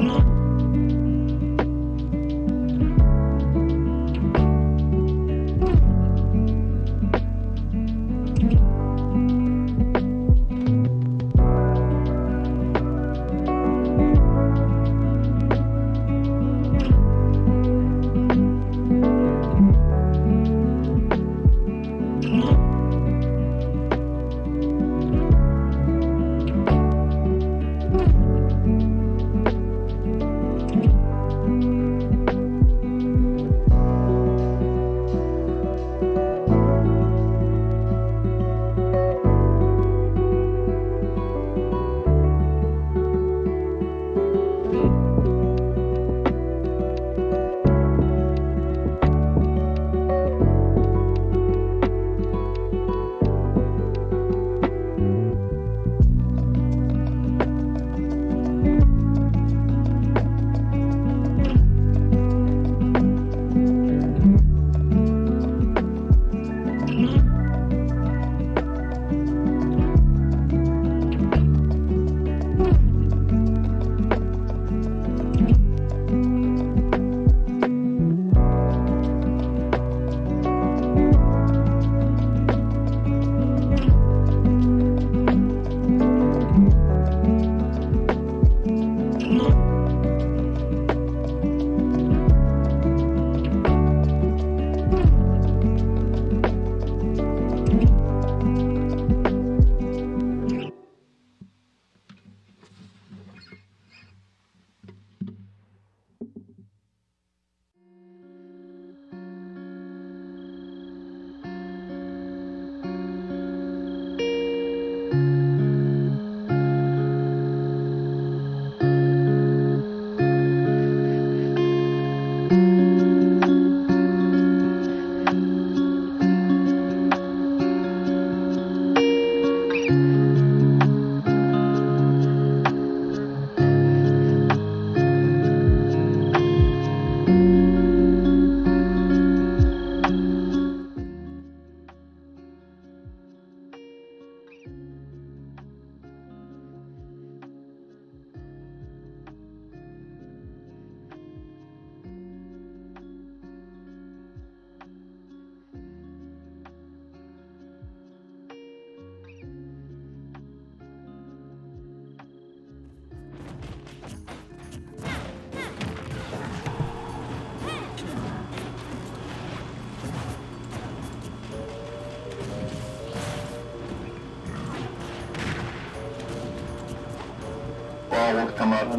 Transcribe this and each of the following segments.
Will come up.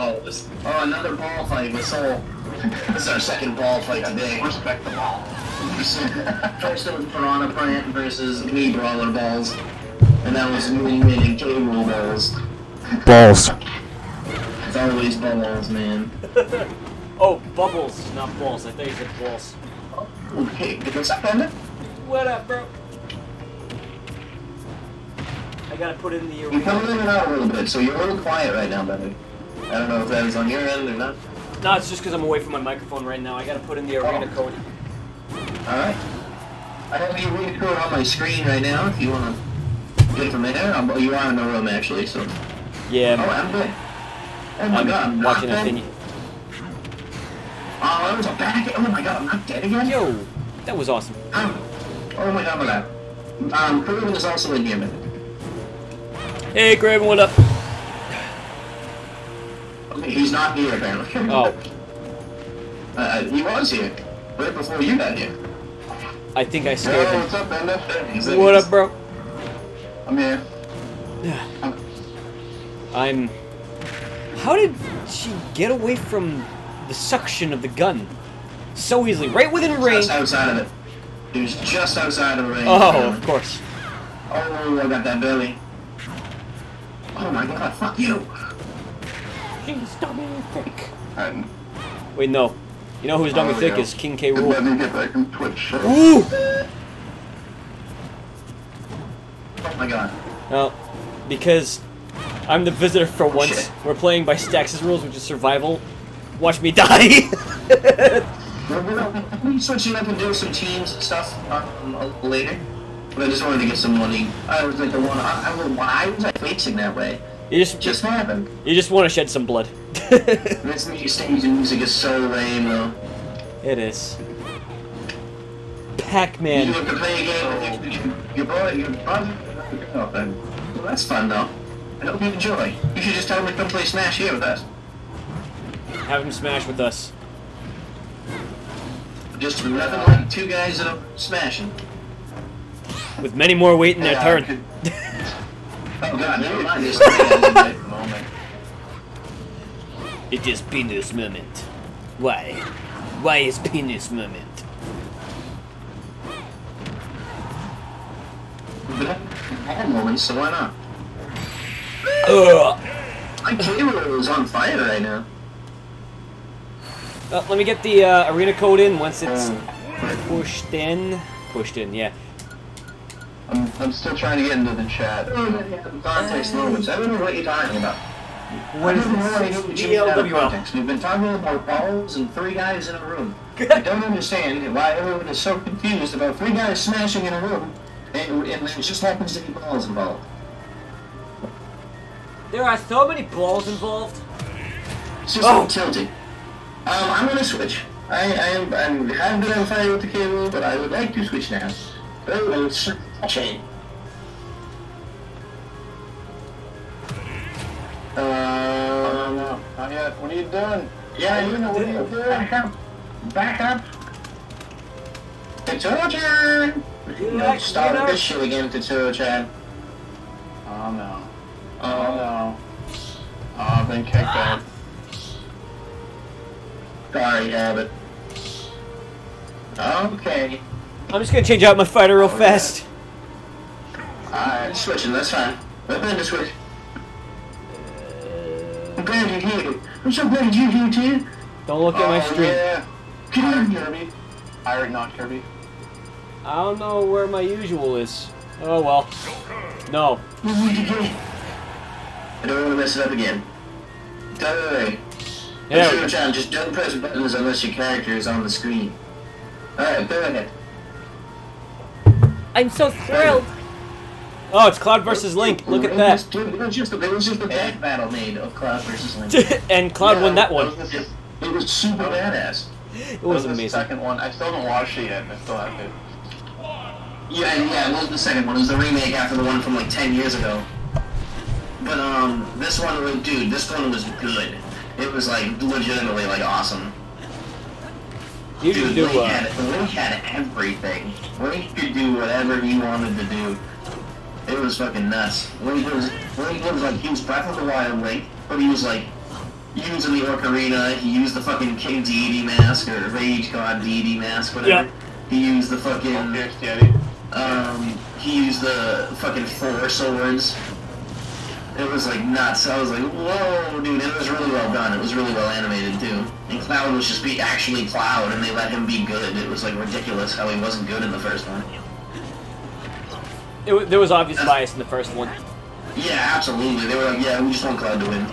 Oh, another ball fight with Soul. This is our second ball fight today. Respect the ball. First it was Piranha Plant versus me Brawler Balls. And that was me winning K-Rool Balls. Balls. It's always balls, man. Oh, bubbles, not balls. I thought you said balls. Okay, what's up, Panda? What up, bro? I gotta put it in the You're arena. coming in and out a little bit, so you're a little quiet right now, buddy. I don't know if that is on your end or not. No, it's just because I'm away from my microphone right now. I gotta put in the arena code. Alright. I have the arena code on my screen right now if you want to get it from there. You are in the room, actually, so... Yeah. Oh, I'm good. Oh my god, I'm watching not a dead. Oh, that was a back. Oh my god, I'm not dead again? Yo, that was awesome. Oh my god, my god. Kraven is also in here, man. Hey, Kraven, what up? Okay, he's not here, apparently. Oh. He was here. Right before you got here. I think I scared him. What's up, Bender? What up, bro? I'm here. I'm... How did she get away from the suction of the gun so easily? Right within range. Just outside of it. He was just outside of the range. Oh, of course. Oh, I got that belly. Oh my god, fuck you. She's dumb and thick. And Wait, no. You know who's dumb and thick yeah. is King K. Rool. let me get back in Twitch. Ooh! Oh my god. Well, because I'm the visitor for once. Shit. We're playing by Stax' rules, which is survival. Watch me die. We switching up and doing some teams stuff later. But I just wanted to get some money. I was like the one. I was like facing that way. You just happened. You just want to shed some blood. This new stage music is so lame, though. It is. Pac-Man. You have to play a game with your brother. Well, that's fun, though. I hope you enjoy. You should just tell him to come play Smash here with us. Have him smash with us. Just nothing like two guys that are smashing. With many more waiting their turn. Oh god, never mind. There's three guys in the moment. It is penis moment. Why? Why is penis moment? But I had moments, so why not? Ugh. My camera is on fire right now. Let me get the arena code in once it's pushed in. Pushed in, yeah. I'm still trying to get into the chat. Context moments. I don't know what you're talking about. What is this? We've been talking about balls and three guys in a room. I don't understand why everyone is so confused about three guys smashing in a room, and there just happens to be balls involved. There are so many balls involved. It's just so tilting. I'm gonna switch. I haven't been on fire with the cable, but I would like to switch now. Oh, it's chain. No, not yet. What are you doing? Yeah, you know what are you doing? Back up. Tetsuo-chan! No, start this shit again, Tetsuo-chan. Oh no. Oh no. Oh, I've been kicked out. Sorry, Abbott. Okay. I'm just gonna change out my fighter real fast. Alright, switching, that's fine. Let me switch. I'm glad you're here. I'm so glad you're here too. Don't look at my stream. Yeah. Come on, Kirby. Pirate, not Kirby. I don't know where my usual is. Oh well. No. I don't want to mess it up again. Don't worry. Yeah. Just don't press buttons unless your character is on the screen. Alright, go ahead. I'm so thrilled. Oh, it's Cloud versus Link. Look at that. It was just a bad battle made of Cloud versus Link. And Cloud won that one. It was super badass. It was amazing. The second one. I still haven't watched it yet. I still have to. Yeah, it was the second one. It was the remake after the one from like 10 years ago. But this one, dude, this one was good. It was like legitimately like awesome. You Dude, should do. Link had everything. Link could do whatever he wanted to do. It was fucking nuts. Link was like, he was Breath of the Wild Link, but he was like using the Ocarina. He used the fucking King Deity mask or Rage God Deity mask, whatever. Yep. He used the fucking he used the fucking 4 swords. It was like nuts. I was like, whoa, dude, it was really well done. It was really well animated too. And Cloud was just actually Cloud, and they let him be good. It was like ridiculous how he wasn't good in the first one. There was obvious bias in the first one. Yeah, absolutely. They were like, yeah, we just want Cloud to win.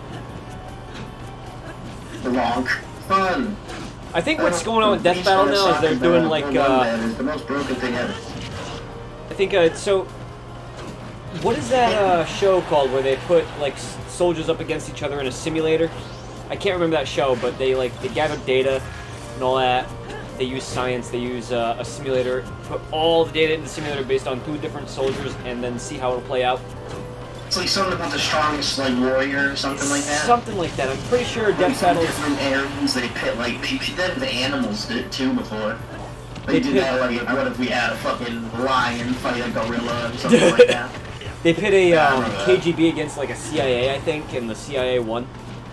Long fun. I think what's going on with Death Battle now is they're doing like It's the most broken thing ever. I think so. What is that show called where they put like soldiers up against each other in a simulator? I can't remember that show, but they gather data and all that. They use science. They use a simulator, put all the data in the simulator based on 2 different soldiers, and then see how it'll play out. It's like something about the strongest like warrior or something like that. Something like that. I'm pretty sure Death Battle. Different areas they pit like they did that. The animals did it too before. They did that like what if we had a fucking lion fight a gorilla or something like that. They pit a KGB against like a CIA, I think, and the CIA won.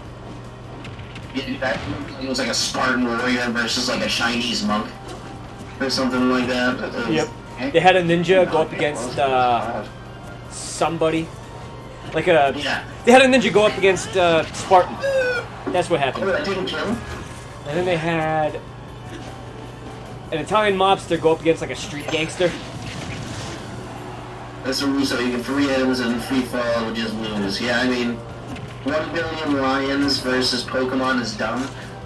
Yeah, it was like a Spartan warrior versus like a Chinese monk or something like that. Yep. They had a ninja go up against somebody. Like a. Yeah. They had a ninja go up against Spartan. That's what happened. I didn't kill him. And then they had an Italian mobster go up against like a street gangster. That's the rule, so you can 3 items and free fall would just lose. Yeah, I mean, 1 billion lions versus Pokemon is dumb.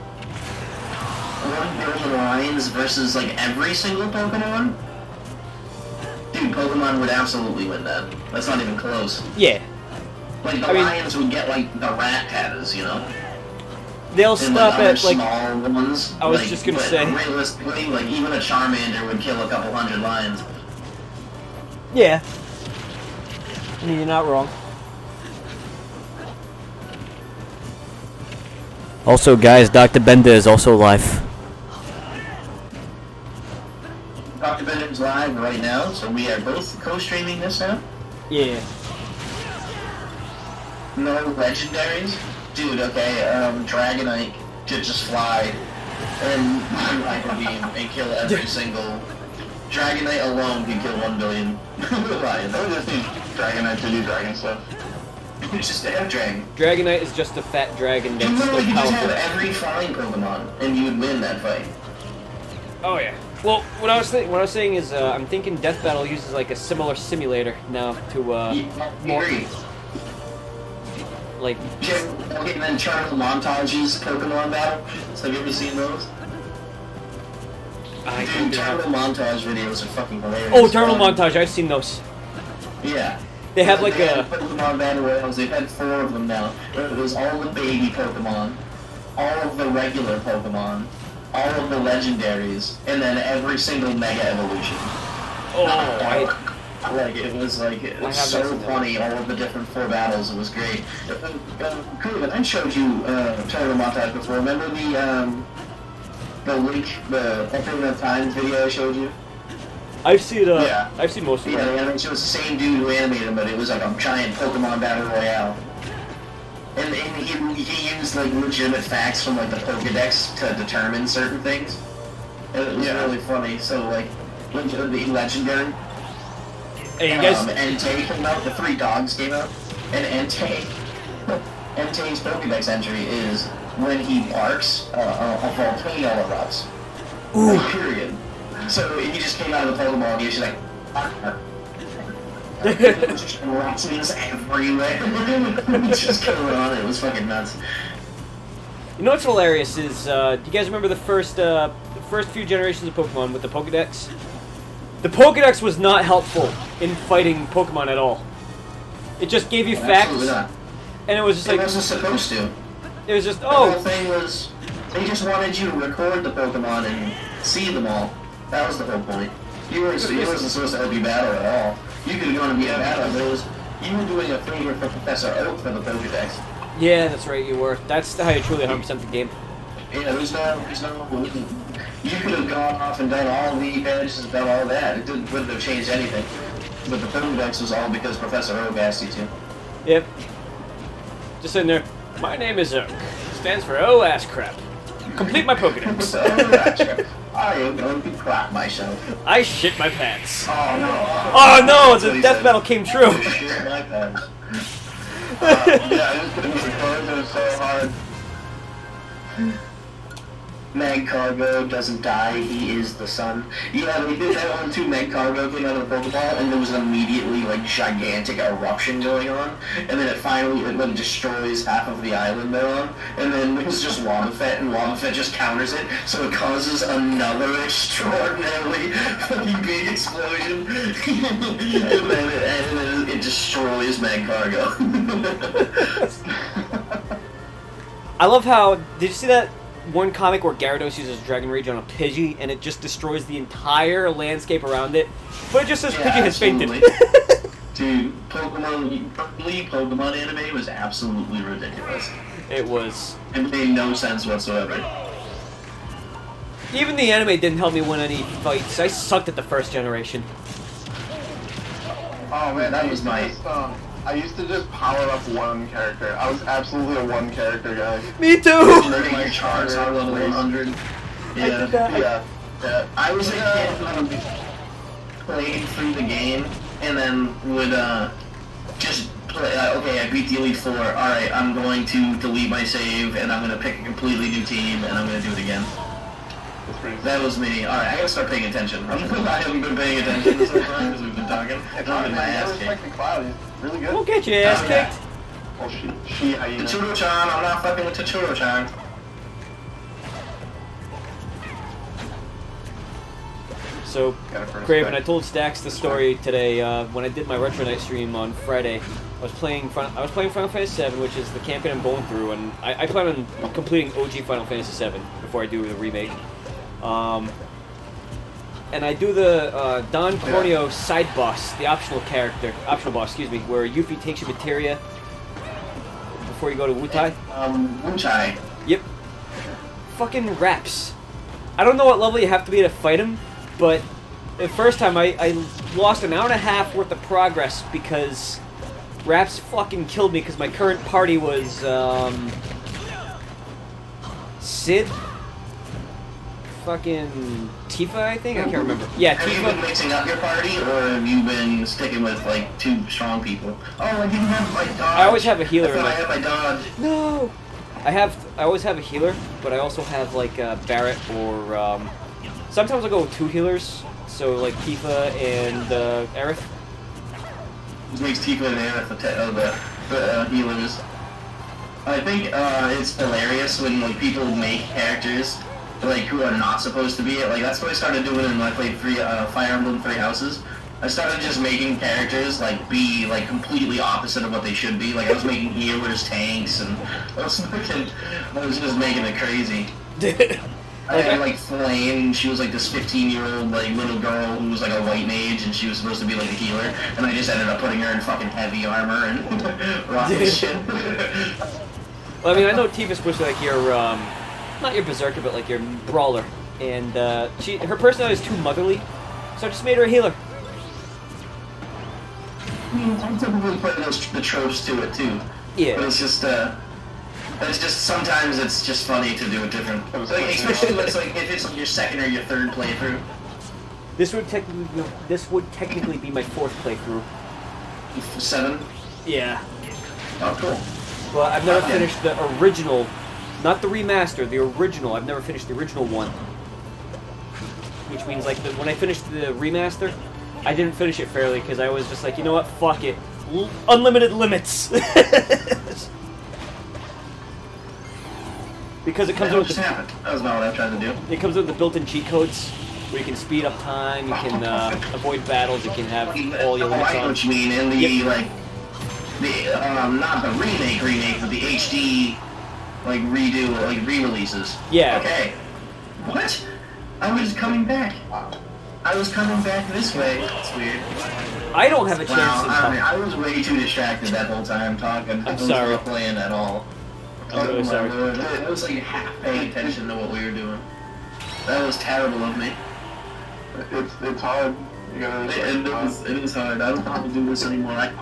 1 billion lions versus like every single Pokemon? Dude, Pokemon would absolutely win that. That's not even close. Yeah. Like, the lions would get, like, the rat tattoos, you know? They'll And, stop like, at, like... small ones. I was like, just gonna but say... realistically, like, even a Charmander would kill a couple hundred lions. Yeah. I mean, you're not wrong. Also, guys, Dr. Bender is also live. Dr. Bender's live right now, so we are both co-streaming this now. Yeah. No legendaries? Dude, okay, Dragonite could just fly and Hyper Beam and kill every single... Dragonite alone can kill 1 billion lions. I would just need Dragonite to do dragon stuff. It's just a dragon. Dragonite is just a fat dragon that's You still literally could just powerful. have every flying Pokemon, and you would win that fight. Oh yeah. Well, what I was saying is, I'm thinking Death Battle uses like a similar simulator now to more Agree. like. Okay, and then Charles Montage's Pokemon battle. Have you ever seen those? I Dude, don't Turtle have. Montage videos are fucking hilarious. Oh, Eternal Montage! I've seen those. Yeah. They have like had a. Pokemon Battle Royales. They've had 4 of them now. It was all the baby Pokemon, all of the regular Pokemon, all of the legendaries, and then every single Mega Evolution. Oh, Like, it was like, it was so funny, all of the different 4 battles, it was great. Cool, I showed you Turtle Montage before. Remember the link, the Ocarina of Time video I showed you? I've seen Yeah. I've seen most of Yeah, them. the animation was the same dude who animated them, but it was like a giant Pokemon Battle Royale. And he used like legitimate facts from like the Pokedex to determine certain things. And it was really funny. So like, the legendary. Hey, you guys. Entei came out, the 3 dogs came out, and Entei's Pokedex entry is when he barks, a volcano erupts. Ooh. Period. So he just came out of the Pokemon and he was just like, just rottings everywhere. Just going on, it was fucking nuts. You know what's hilarious is, do you guys remember the first few generations of Pokemon with the Pokedex? The Pokedex was not helpful in fighting Pokemon at all. It just gave you facts, and it was just like... It wasn't supposed to. It was just, The whole oh... thing was, they just wanted you to record the Pokemon and see them all. That was the whole point. You wasn't supposed to help you battle at all. You could have gone and beat a battle, but it was, you were doing a favor for Professor Oak for the Pokedex. Yeah, that's right, you were. That's how you truly 100% the game. Yeah, there's no, you could have gone off and done all the badges and done all that. It wouldn't have changed anything. But the Pokedex was all because Professor Oak asked you to. Yep. Just sitting there, my name is Oak. Stands for oh ass crap. Complete my Pokedex. I am going to crap myself. I shit my pants. Oh no. Oh no, the death battle came true. Shit my pants. Yeah, I just couldn't get the cards, it was so hard. Magcargo doesn't die, he is the sun. Yeah, they did that one too. Magcargo came out of the Pokeball, and there was an immediately, like, gigantic eruption going on, and then it finally, like, destroys half of the island they're on, and then it's just Wobbuffet, and Wobbuffet just counters it, so it causes another extraordinarily fucking big explosion, and then it destroys Magcargo. I love how, did you see that one comic where Gyarados uses Dragon Rage on a Pidgey and it just destroys the entire landscape around it? But it just says Pidgey has fainted. Dude, Pokemon anime was absolutely ridiculous. It was. It made no sense whatsoever. Even the anime didn't help me win any fights. I sucked at the first generation. Oh man, That was my... I used to just power up one character. I was absolutely a one character guy. Me too! Making my Charizard level 100. Yeah. Yeah. I was a kid who played through the game and then would just play, okay, I beat the Elite Four, alright, I'm going to delete my save and I'm going to pick a completely new team and I'm going to do it again. That was me. Alright, I gotta start paying attention. I haven't been paying attention this whole time because we've been talking. I'm getting my ass kicked. Cloud, he's really good. Don't get your ass kicked. Oh, she hyena. Totoro-chan, I'm not fucking with Totoro-chan. So, Craven, I told Stax the story today when I did my Retro Night stream on Friday. I was playing Final Fantasy VII, which is the campaign I'm going through, and I plan on completing OG Final Fantasy VII before I do the remake. And I do the Don Corneo side boss, the optional boss, excuse me, where Yuffie takes your materia before you go to Wutai. Wutai. Yep. Fucking raps. I don't know what level you have to be to fight him, but the first time I lost an hour and a half worth of progress because Raps fucking killed me because my current party was Sid, fucking Tifa, I think? I can't remember. Yeah, Tifa. Have you been mixing up your party, or have you been sticking with, like, 2 strong people? Oh, I didn't have my dodge. I always have a healer. I had my dodge. No! I always have a healer, but I also have, like, Barret or, sometimes I'll go with 2 healers, so, like, Tifa and, Aerith. This makes Tifa and Aerith the healers. I think, it's hilarious when, like, people make characters like who are not supposed to be it. Like that's what I started doing when I played Fire Emblem Three Houses. I started just making characters like be like completely opposite of what they should be. Like I was making healers, tanks, and I was just making it crazy. I had like Flame. She was like this 15-year-old like little girl who was like a white mage, and she was supposed to be like a healer. And I just ended up putting her in fucking heavy armor and rocking shit. Well, I mean, I know Tifa's supposed to be like your not your berserker, but like your brawler, and her personality is too motherly, so I just made her a healer. I typically put the tropes to it too. Yeah. But it's just sometimes it's just funny to do it different. Like, especially when it's like if it's like your second or your third playthrough. This would technically be my 4th playthrough. 7. Yeah. Oh, cool. Well, I've never finished the original. Not the remaster, the original. I've never finished the original one. Which means, like, when I finished the remaster, I didn't finish it fairly, because I was just like, you know what, fuck it. Unlimited limits! Because it comes with the... That was not what I tried to do. It comes with the built-in cheat codes, where you can speed up time, you can avoid battles, you can have all your limits on. I know what you mean, and the, like, not the remake, but the HD... like redo, like re-releases. Yeah. Okay. What? I was coming back. I was coming back this way. It's weird. I don't have a chance. Wow, I was way too distracted that whole time talking. I'm sorry. I was not playing at all. I'm really sorry. Lord. I was like half paying attention to what we were doing. That was terrible of me. It's hard. You gotta it is hard. I don't want to do this anymore. I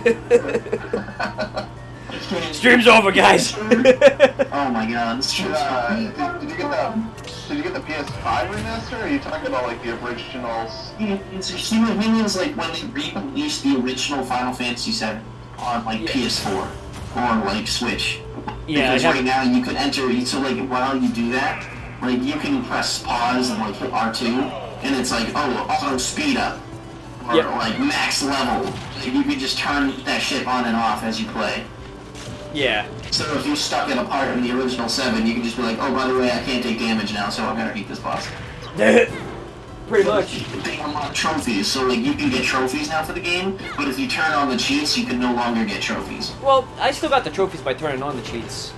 quit. Stream's over, guys. Oh my god. Did you get the PS5 remaster, or are you talking about like the originals? See what I mean is like when they re-released the original Final Fantasy VII on like PS4 or like Switch. Yeah. Because right now you could enter. So like while you do that, like you can press pause and like hit R2, and it's like auto speed up or like max level. You can just turn that shit on and off as you play. Yeah. So if you're stuck in a part in the original 7, you can just be like, oh, by the way, I can't take damage now, so I'm gonna beat this boss. Pretty much. They unlock trophies, so like you can get trophies now for the game, but if you turn on the cheats, you can no longer get trophies. Well, I still got the trophies by turning on the cheats.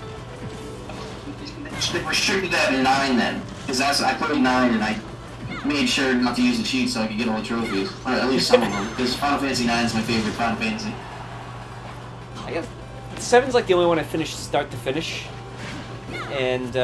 They restricted that in 9 then, because I played 9 and I made sure not to use the cheats so I could get all the trophies, or at least some of them, because Final Fantasy 9 is my favorite Final Fantasy. I guess 7's like the only one I finished start to finish, and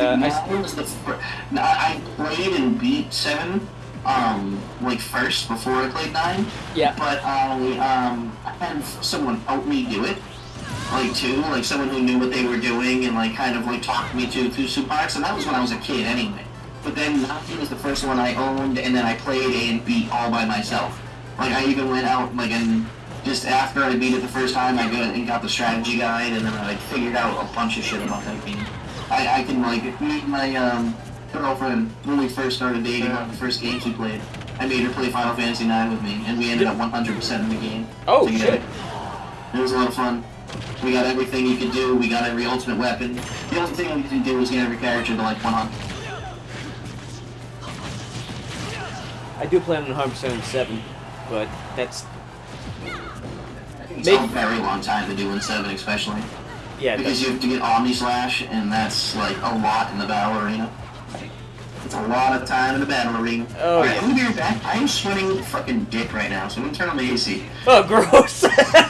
I played and beat 7, like first before I played 9. Yeah. But I had someone help me do it, like someone who knew what they were doing and like kind of like talked me through some parts, and that was when I was a kid anyway. But then 9 was the first one I owned, and then I played and beat all by myself. Like I even went out like and. Just after I beat it the first time, I got the strategy guide, and then I like figured out a bunch of shit about that game. I can like meet my girlfriend when we first started dating, one of the first games we played. I made her play Final Fantasy 9 with me, and we ended up 100% in the game. Oh shit! It was a lot of fun. We got everything you could do. We got every ultimate weapon. The only thing we didn't do was get every character to like 100. I do plan on 100% 7, but that's... It's a very long time to do in 7, especially. Yeah, because you have to get Omni Slash, and that's like a lot in the battle arena. It's a lot of time in the battle arena. Oh, Alright, yeah. let me be right back. I am sweating fucking dick right now, so I'm gonna turn on the AC. Oh, gross!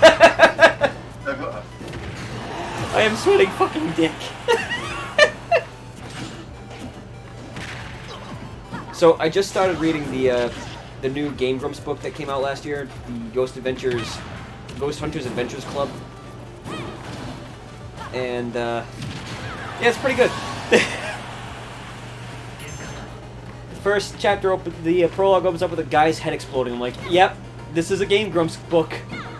I am sweating fucking dick. So, I just started reading the new Game Grumps book that came out last year, the Ghost Hunters Adventures Club. And, yeah, it's pretty good. First chapter, the prologue opens up with a guy's head exploding. I'm like, yep, this is a Game Grumps book.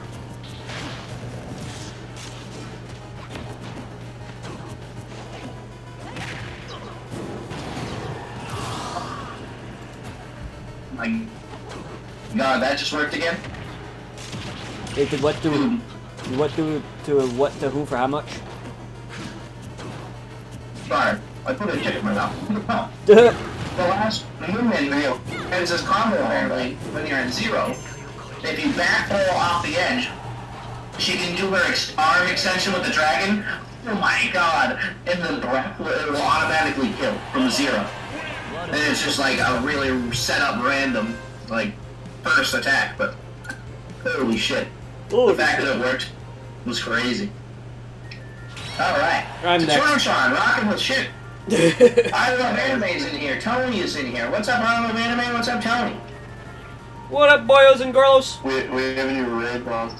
My God, that just worked again? It did what to who for how much? Sorry, I put a chicken in my mouth. The last human video, and it says combo apparently, when you're at 0, if you backroll off the edge, she can do her arm extension with the dragon. Oh my God! And then it will automatically kill from 0. And it's just like a really set up random, like, first attack, but holy shit. Ooh. The fact that it worked was crazy. Alright. I'm next. Tsuruchan, rocking with shit. I love anime's in here. Tony is in here. What's up, I love anime? What's up, Tony? What up, boyos and girls? We have a new raid boss.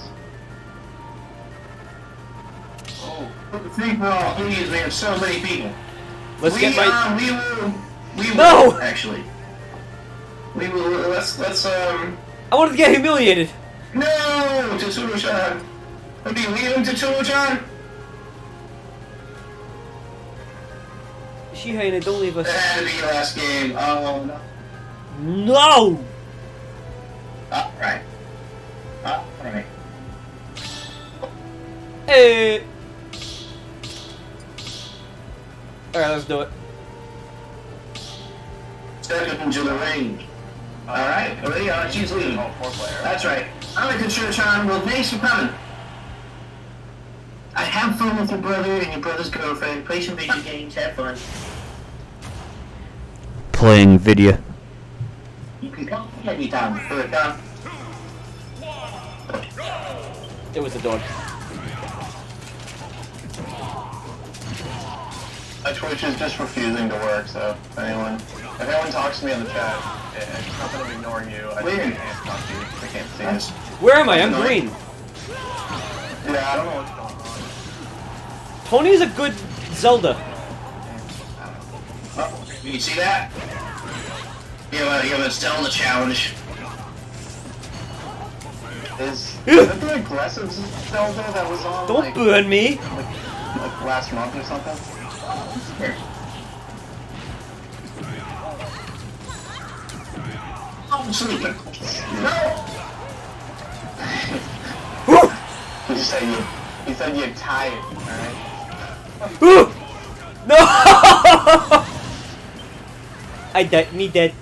Oh, free for all. Please, we have so many people. Let's get my... We will, No! actually. We will, let's, I wanted to get humiliated. no, Tsuruchan. Would you leave him to Tsuruchan? Shihane, don't leave us. That had to be your last game. Oh, no. No! Alright. Alright. Hey! Alright, let's do it. Step into the range. Alright, she's leaving. That's right. Alright, Tsuruchan, well, thanks for coming. I have fun with your brother and your brother's girlfriend. Play some video games, have fun. Playing video. You can come anytime. It was the dog. My Twitch is just refusing to work, so if anyone talks to me in the chat, it's not that I'm ignoring you. I just can't talk to you. I can't see it. Where am I? I'm green. Yeah, I don't know what's going on. Tony's a good Zelda. Oh, you see that? You have a Zelda challenge. Is that the aggressive Zelda that was on Don't like burn me. last month or something? Here. Oh, I'm sleeping. No! He said you're tired, alright? No! I died. Me dead.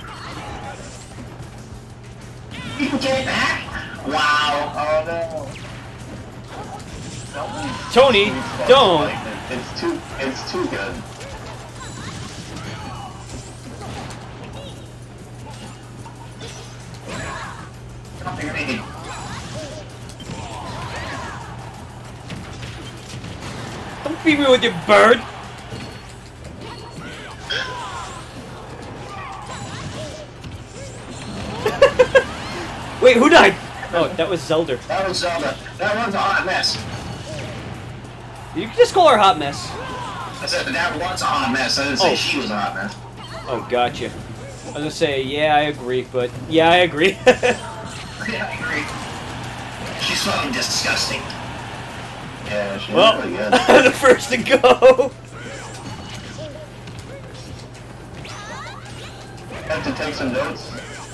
You can get it back? Wow. Oh no. Tony, don't. It's too good. Don't beat me with your bird. Wait, who died? Oh, that was Zelda. That was Zelda. That one's a hot mess. You can just call her a hot mess. I said that one's a hot mess. I didn't say she was a hot mess. Oh, gotcha. I was gonna say, yeah, I agree, but yeah, I agree. Yeah, I agree. She's fucking disgusting. Yeah, she's Well, really good. I'm the first to go. Have to take some notes.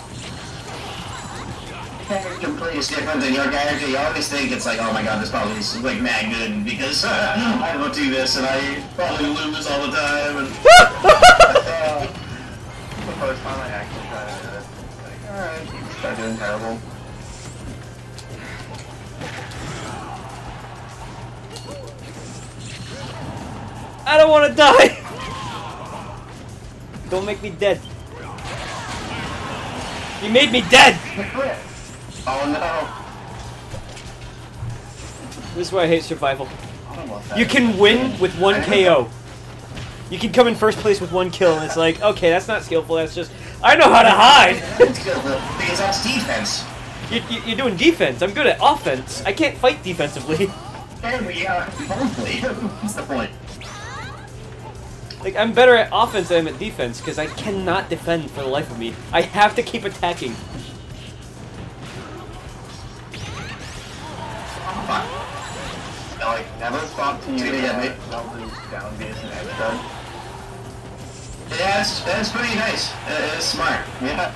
Character plays different than your character. You always think it's like, oh my god, this probably is like mad good because I don't do this and I probably lose all the time. And The first time I actually tried to do it, like, gonna die! Don't make me dead. You made me dead! Oh no. This is why I hate survival. You can win with one KO. You can come in first place with one kill, and it's like, okay, that's not skillful, that's just, I know how to hide! It's skillful, because that's defense. You're doing defense, I'm good at offense. I can't fight defensively. And we both play. What's the point? Like, I'm better at offense than I'm at defense, because I cannot defend for the life of me. I have to keep attacking. I like never stop to use I'll lose down B as an extra. Yeah, that's pretty nice. It's smart. Yeah.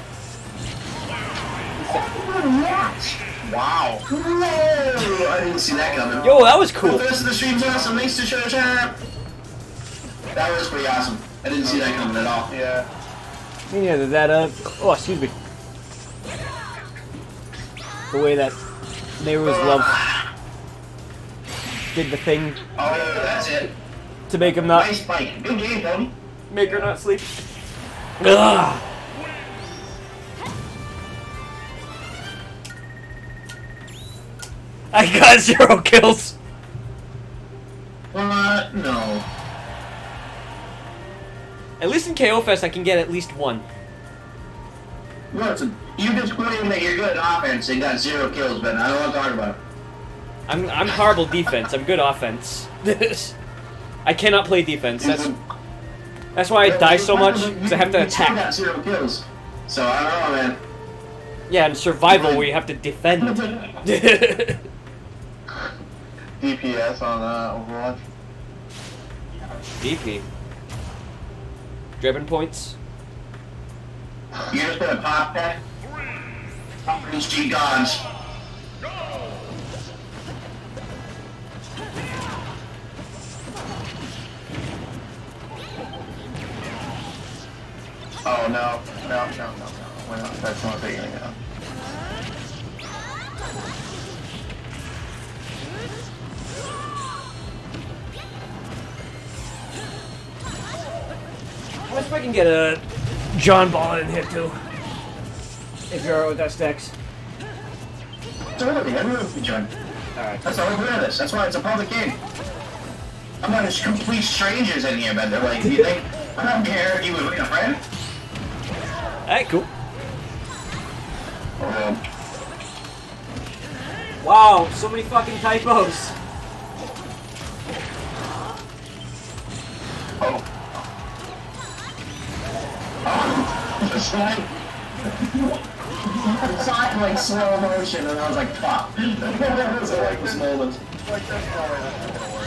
Wow. Whoa! I didn't see that coming. Yo, that was cool. The rest of the stream's awesome. Thanks to Showtime. That was pretty awesome. I didn't see that coming at all. Yeah. Yeah, that, oh, excuse me. The way that Nehru's love did the thing Oh, that's it. to make him not, Nice fight. Good game, Tony. make her not sleep. Ugh. I got 0 kills. What? No. At least in KO Fest I can get at least 1. Listen, you just claim that you're good at offense and got 0 kills, but I don't want to talk about it. I'm horrible defense. I'm good offense. I cannot play defense. That's why I die so much, because I have to You attack. got 0 kills. So I don't know, man. Yeah, in survival where you have to defend. DPS on Overwatch. DP. Driven points. You're just gonna pop that? Pop these G guns. Oh no. No. We're not. That's not big enough. What if I can get a John Ball in here too? If you're with that stacks. Totally, everyone can join. Alright. That's all we're doing this. That's why it's a public game. I'm not just complete strangers in here, but they're like, do you think I don't care if you would win a friend? Alright, cool. Oh, Wow, so many fucking typos. It's like, I saw it in like slow motion, and I was like, fuck. That was like this moment. Like that's probably not gonna work.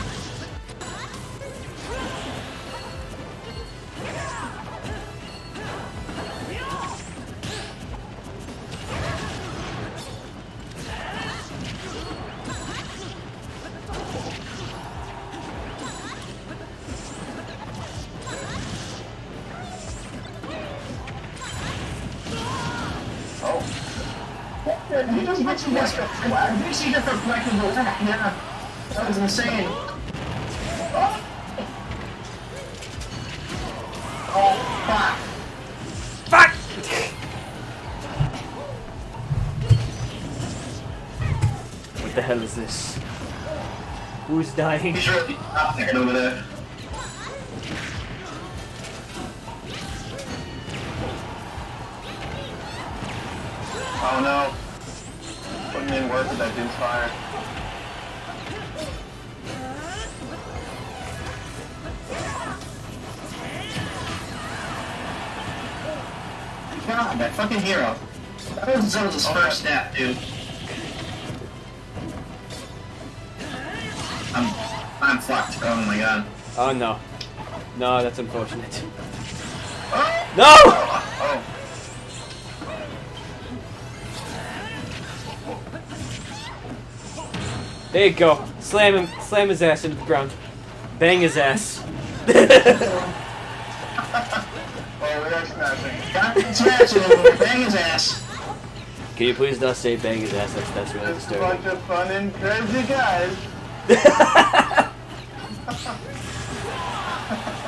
You just mentioned this. You see just reflecting the attack. Yeah. That was insane. Oh, fuck. Fuck! What the hell is this? Who's dying? He's really up there over there. Oh no. Putting in work with that dude's fire. God, that fucking hero. That was Zelda's first step, dude. I'm fucked. Oh my god. Oh no. No, that's unfortunate. Oh! No! Oh. There you go. Slam his ass into the ground. Bang his ass. Oh, we are smashing. Got smashing him. Bang his ass. Can you please not say bang his ass? That's really Just a disturbing. bunch of fun and crazy guys.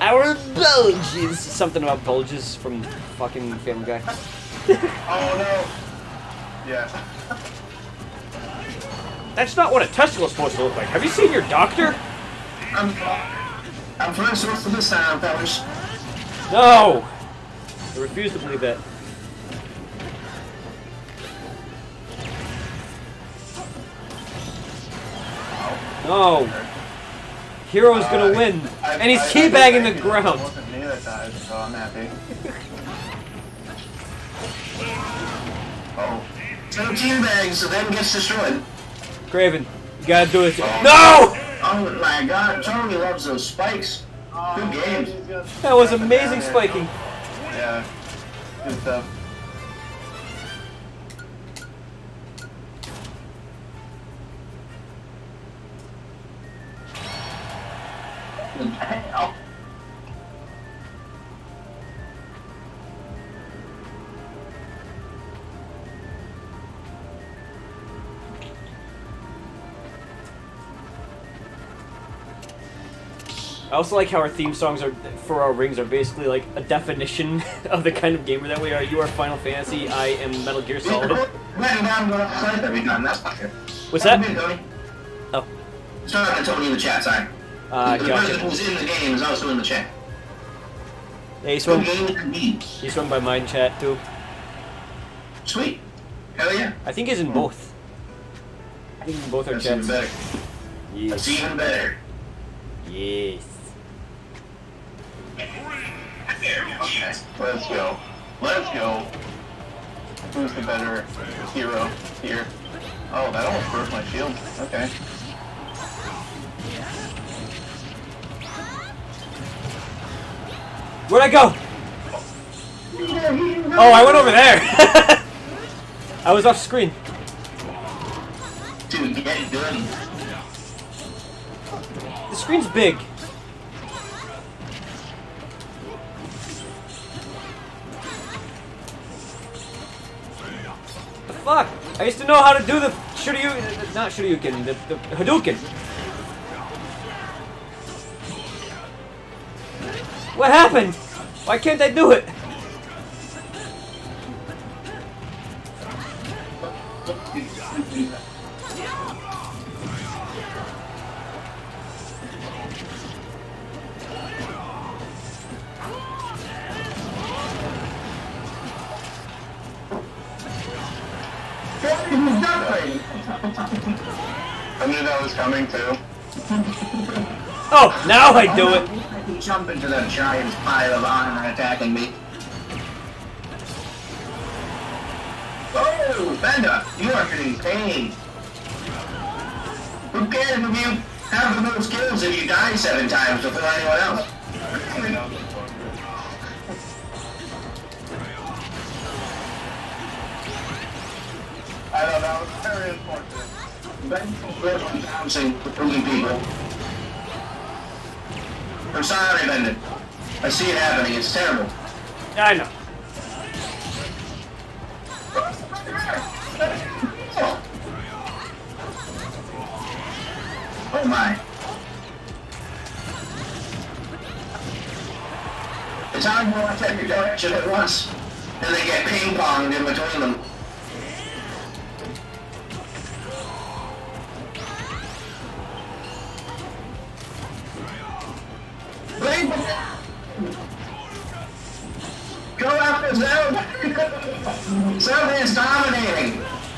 Our bulges. Something about bulges from fucking Family Guy. Oh no. Yeah. That's not what a testicle is supposed to look like. Have you seen your doctor? I'm first off for this time, fellas. No! I refuse to believe that. No! Hero's gonna win! And he's teabagging the ground! It wasn't me that died, so I'm happy. Oh. So teabags, so then gets destroyed. Craven, you gotta do it. No! Oh my god, Tony loves those spikes. Good games. That was amazing spiking. Yeah. Good stuff. Hell. I also like how our theme songs are for our rings are basically like a definition of the kind of gamer that we are. You are Final Fantasy, I am Metal Gear Solid. What's that? Oh. Sorry, I told you in the chat, sorry. The person who was in the game is also in the chat. Yeah, he swung by mine chat too. Sweet. Hell yeah. I think he's in both. I think in both our That's chats. even better. Yes. That's even better. Yes. Okay, let's go. Let's go. Who's the better hero here? Oh, that almost broke my shield. Okay. Where'd I go? Oh, I went over there. I was off screen. Dude, get it done. The screen's big. The fuck? I used to know how to do the Shoryuken, not Shoryuken, the Hadouken. What happened? Why can't I do it? I knew that was coming too. Oh, now I do it. Jump into that giant's pile of iron attacking me. Oh, Benda, you are getting paid. Who cares if you have the most kills if you die 7 times before anyone else? I don't know, it's very unfortunate. Ben's bouncing for people. I'm sorry, Benda. I see it happening. It's terrible. I know. Oh my. It's hard to watch every direction at once, and they get ping-ponged in between them. Go after Zelda! Zelda is dominating!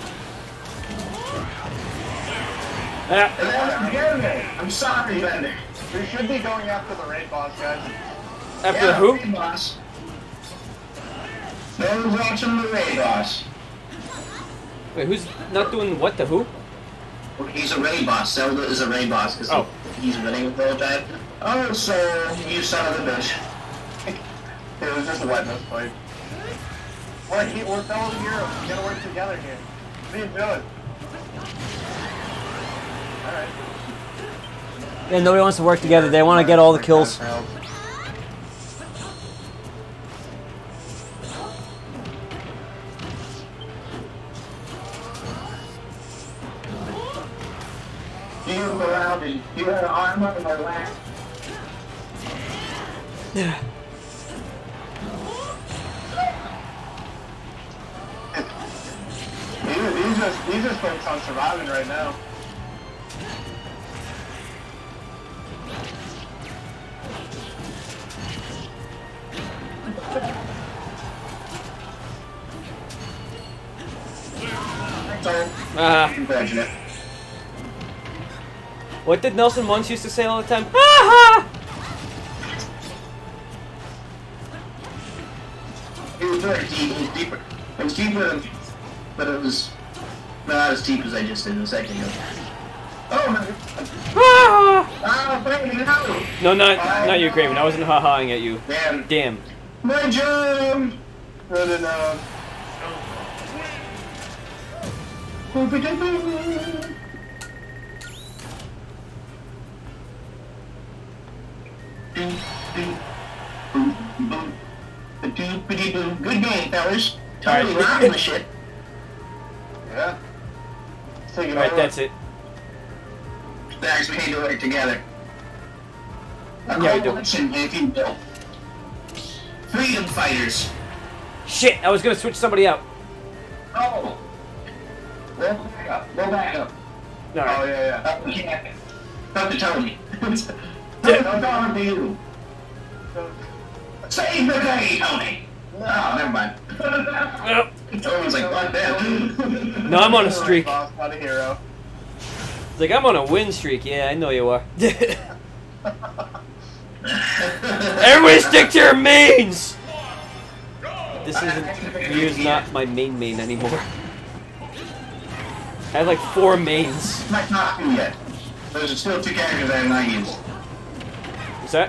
I'm sorry, Bender. We should be going after the raid boss, guys. After who? Raid boss. No one's watching the raid boss. Wait, who's not doing what to who? He's a raid boss. Zelda is a raid boss because he's winning the whole time. Oh, so you son of a bitch. It was just a wet misplay. We're fellow heroes. We gotta work together here. What are you doing? Alright. Yeah, nobody wants to work together. They want to get all the kills. You go out and you have armor in my lap. He's just focused on surviving right now. Unfortunate. What did Nelson Muntz used to say all the time? Ha It was very deep. It was deeper. It was deeper, but it was not as deep as I just did a second ago. Oh my! ha! Ah, baby, No, no! not you, Craven. I wasn't ha-haing at you. Damn! Damn. My jump! Good enough. Good game, fellas. Totally Alright. rocking the shit. Yeah. Let's take it Alright, over. that's it. Thanks, we need to work together. Yeah, we do. Coalition, if you will. Freedom fighters. Shit, I was gonna switch somebody out. Oh. Go back up. Go back up. Oh, Alright. yeah, yeah. Up the captain. Up to Tony. I'm talking to you. Save the day, Tony. No, never mind. Well, Tony's like, fuck that. no, I'm on a streak. Boss, not a hero. It's like, I'm on a win streak. Yeah, I know you are. Everybody stick to your mains! This isn't... Ryu's not my main anymore. I have like 4 mains. I'm not talking yet. There's still 2 characters I have not used. What's that?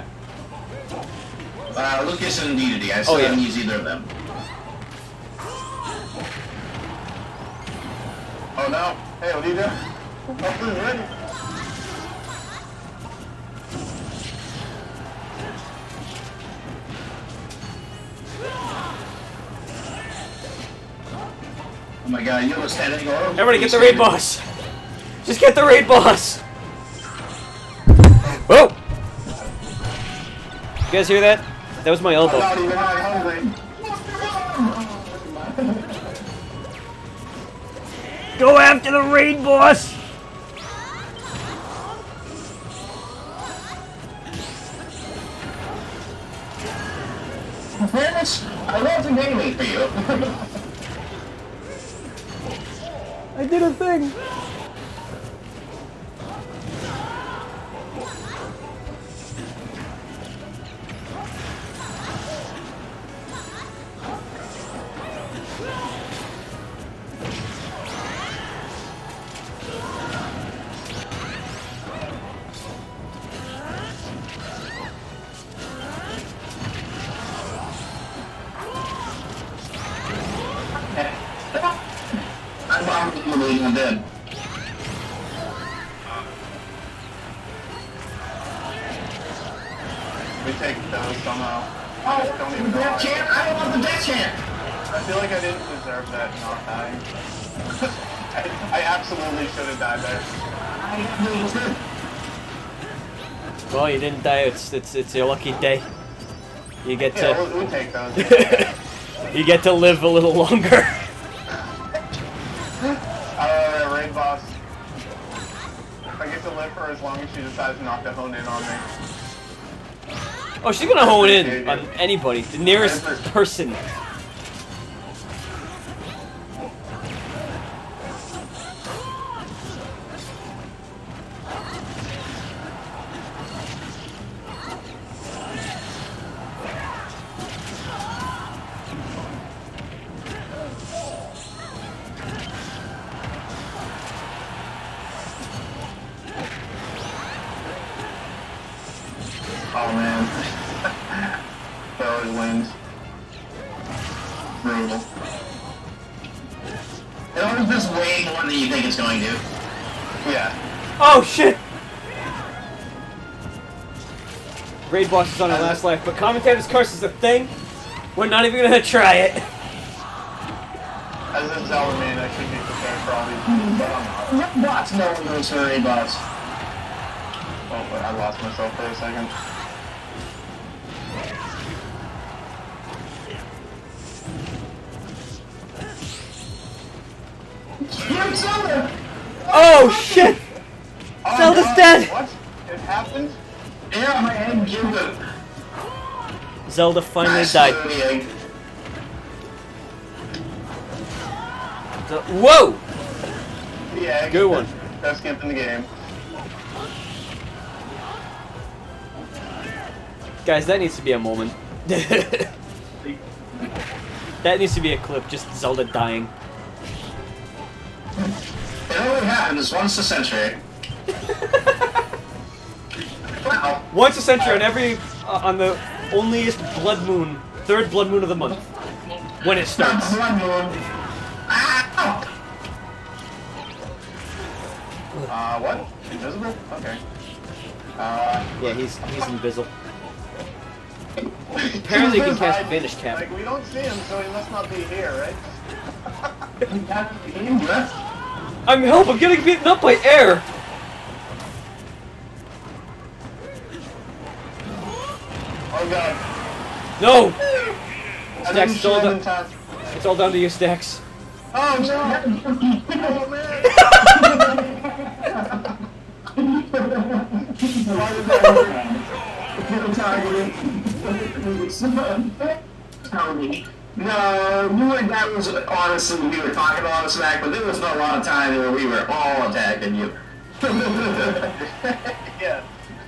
Lucas and Dedede. I still Oh, yeah. haven't used either of them. Oh no. Hey, what are you doing? Oh, this is ready. Oh my god, you almost standing over. Everybody get the raid boss! Just get the raid boss! Whoa! You guys hear that? That was my I'm elbow. not even hungry. Go after the raid boss! In fairness, I wasn't aiming for you. I did a thing! I'm dead. We take those somehow. Oh, Don't even the know death why. chant? I want the death chant! I feel like I didn't deserve that not dying. I absolutely should have died there. Well, you didn't die. It's your lucky day. You get Yeah, to we'll take those. you get to live a little longer. Raid boss. I get to live for as long as she decides not to hone in on me. Oh, she's gonna hone in on anybody, the nearest person. Oh man. That always wins. Brutal. It always does way more than you think it's going to. Yeah. Oh shit! Raid boss is on her last life, but commentator's curse is a thing. We're not even gonna try it. As a Zelda main, I should be prepared for all these, but I'm not. Bots, no one knows her raid bots. Oh, but I lost myself for a second. Oh shit! Oh, Zelda's God, dead! What? It happened? Yeah, my egg killed it. Zelda finally Nice died. little egg. Whoa! Yeah, Good one. Best gift in the game. Guys, that needs to be a moment. That needs to be a clip, just Zelda dying. It only happens once a century. Wow. Once a century on every on the onlyest blood moon, third blood moon of the month, when it starts. Blood moon. Ow! What? Invisible? Okay. Yeah, he's invisible. Apparently, you can cast Vanish Cap. Like, we don't see him, so he must not be here, right? I'm help! I'm getting beaten up by air. Oh god. No! I Stax, didn't shoot him in it's time. all down to you, Stax. Oh no! Oh man! Why did that Tony. No, you and that was honestly, we were talking a lot of smack, but there was not a lot of time where we were all attacking you. Yeah.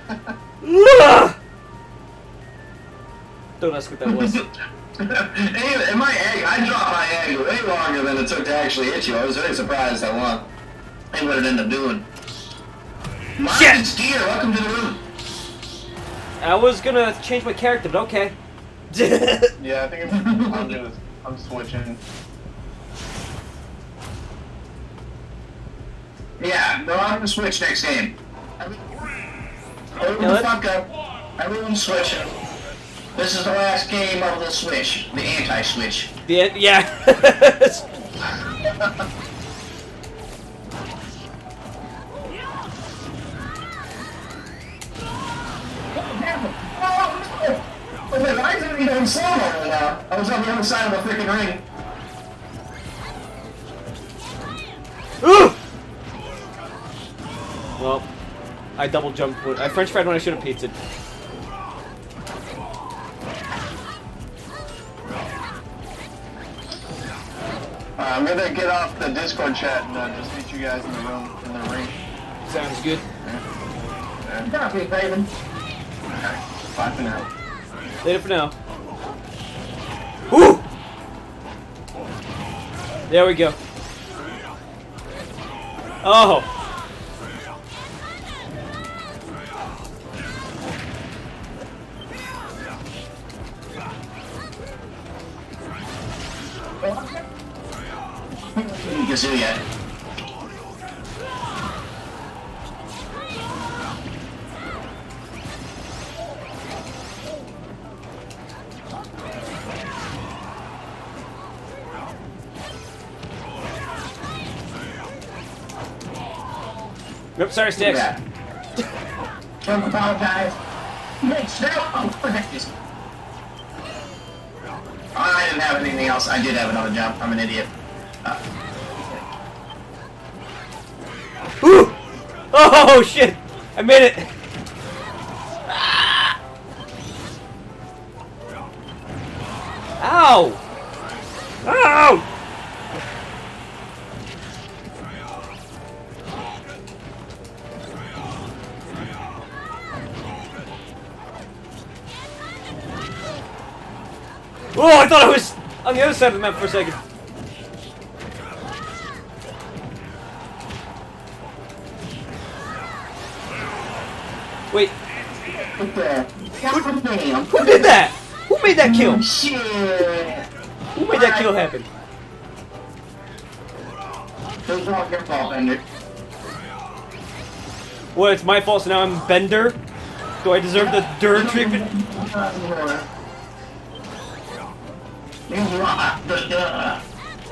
Don't ask what that was. Anyway, my egg, I dropped my egg way longer than it took to actually hit you. I was very surprised how long. And what it ended up doing. Martin Skier, welcome to the room. I was gonna change my character, but okay. Yeah, I think I'm switching. Yeah, no, I'm gonna switch next game. Open the fuck up. Everyone's switching. This is the last game of the switch. The anti-switch. Yeah. I didn't even slow right now. I was on the other side of the freaking ring. Ooh! Well, I double jumped. I French fried when I should have pizzaed. I'm gonna get off the Discord chat and just meet you guys in the room, in the ring. Sounds good. Copy, Raven. Bye for now. Later for now. Woo! There we go. Oh! Kazuya. Oops, sorry, Sticks. Don't apologize. Mitch, no! I didn't have anything else. I did have another jump. I'm an idiot. Ooh! Oh shit! I made it! Ah! Ow! Ow! Oh, I thought I was on the other side of the map for a second. Wait, who did that? Who made that kill? Shit! Who made that kill happen? It was all your fault, Bender. What, it's my fault, so now I'm Bender? Do I deserve the dirt treatment? You rock the duh.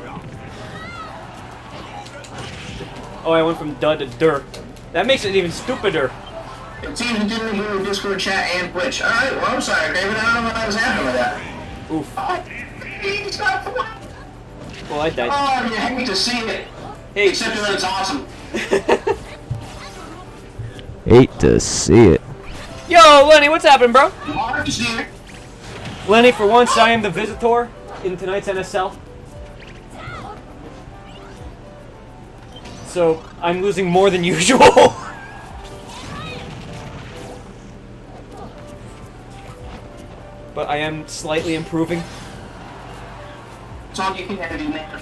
Oh, I went from dud to dirt. That makes it even stupider. It seems you didn't hear Discord chat and Twitch. Alright, well, I'm sorry, David. I don't know what was happening with that. Oof. Oh, Well, I died. oh, you hate to see it. Hey, Except that it's awesome. Hate to see it. Yo, Lenny, what's happening, bro? Mark is here. Lenny, for once, I am the visitor in tonight's NSL. So, I'm losing more than usual. But I am slightly improving. It's all you can do, man.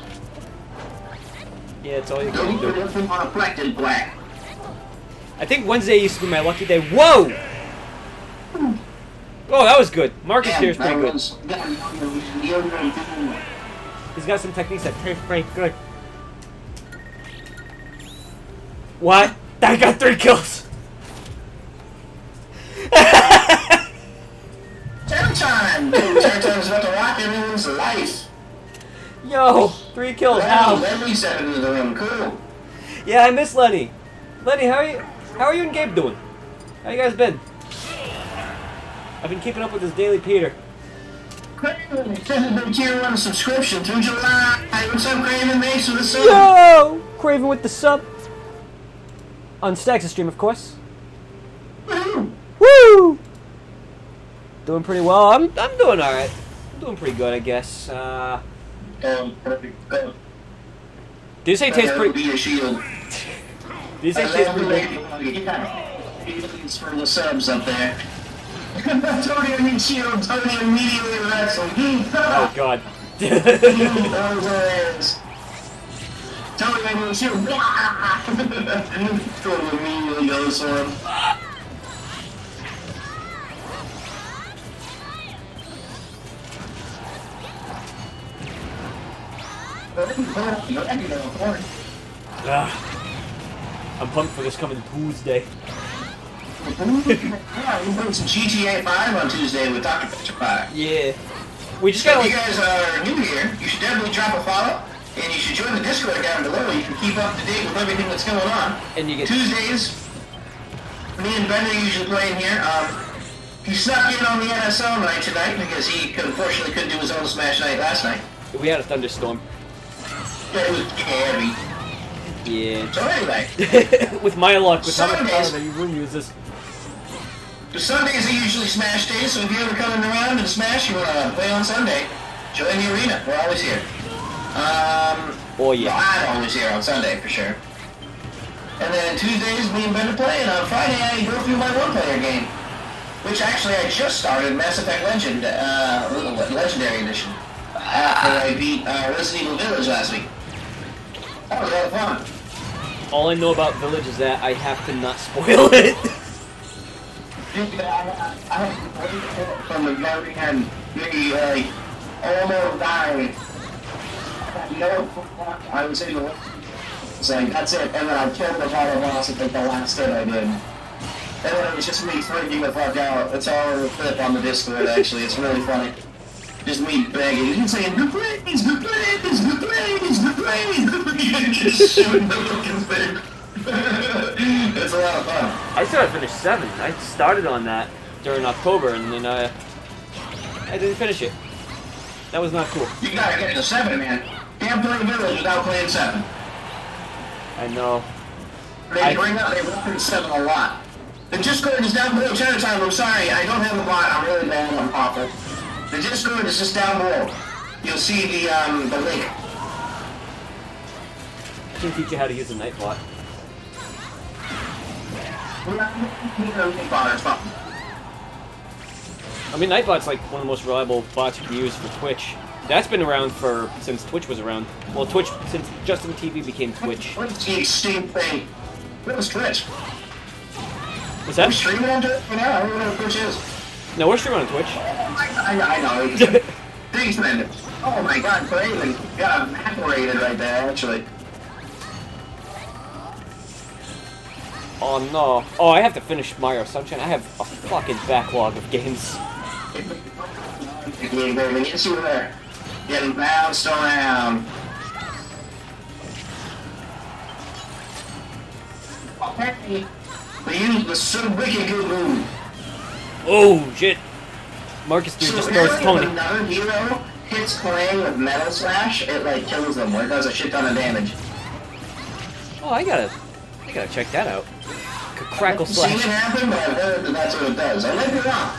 Yeah, it's all you Don't can put do. everything on a black black. I think Wednesday used to be my lucky day. Whoa! Oh, that was good. Marcus here is pretty good. He's got some techniques that taste pretty good. What? I got 3 kills! Time! Time's about to rock everyone's life. Yo! 3 kills, Wow, ow! Lenny said into the room, cool. Yeah, I miss Lenny. Lenny, how are you and Gabe doing? How you guys been? I've been keeping up with this Daily Peter. Craven, been tier 1 subscription through July. What's up, Craven? Thanks for the sub. Yo! Craven with the sub. On Stax' stream, of course. Woo! Woo! Doing pretty well. I'm doing alright. I'm doing pretty good, I guess. Perfect. Did you say it tastes Be pretty... a shield. Did you say it tastes pretty good? Thanks for the subs up there. Tony, I mean shield. Tony immediately wrestled. Oh, God. Tony, I mean shield. Tony immediately goes for him. I'm pumped for this coming Tuesday. Yeah, we played some GTA 5 on Tuesday with Dr. Petrified. Yeah. We just So gotta if you like... guys are new here, you should definitely drop a follow, and you should join the Discord down below. You can keep up to date with everything that's going on. And you get... Tuesdays, me and Ben are usually playing here. He snuck in on the NSL night tonight because he unfortunately couldn't do his own Smash night last night. We had a thunderstorm. Yeah, it was heavy. Yeah. So anyway, With my luck, with how much power Sundays. that you room uses. the Sundays are usually Smash days, so if you're ever coming around and Smash, you want to play on Sunday, join the arena. We're always here. Oh, yeah. Well, I'm always here on Sunday, for sure. And then Tuesdays, me and Ben are playing. On Friday, I go through my one-player game, which actually I just started, Mass Effect Legend, Legendary Edition, after I beat Resident Evil Village last week. That was a lot of fun. All I know about Village is that I have to not spoil it. Dude, I played it from the very end, maybe like almost dying. No, I was able to. It's like, that's it, and then I killed the final boss at like the last hit I did. And then it was just me freaking the fuck out. It's all over the clip on the Discord, actually. It's really funny. Just me begging and saying, good plays, good plays, good plays, good plays. Just shooting the fucking thing. It's a lot of fun. I still have finished 7. I started on that during October, and then I didn't finish it. That was not cool. You gotta get to 7, man. Can't play Village without playing 7. I know. They reference 7 a lot. The Discord is down below. Chinatown, I'm sorry, I don't have a bot. I'm really bad. I'm awful. The Discord is just down below. You'll see the link. I can teach you how to use a Nightbot. I mean, Nightbot's like one of the most reliable bots you can use for Twitch. That's been around since Twitch was around. Well, Twitch, since Justin TV became Twitch. What's the extinct thing? What was Twitch? What's Are we that? streaming on Twitch? I don't know what Twitch is. No, we're streaming on Twitch. I know. Thanks, man. Oh my god, Craven got evaporated right there, actually. Oh no. Oh, I have to finish Mario Sunshine. I have a fucking backlog of games. Game, Craven, get you there. Getting bounced around. Okay. They used the so wicked good move. Oh shit. Marcus dude just throws Tony. If another hero hits playing with Metal Slash, it like kills them, or it does a shit ton of damage. Oh, I gotta check that out. Crackle I've seen it slash. happen, but I've heard that that's what it does. I might be wrong.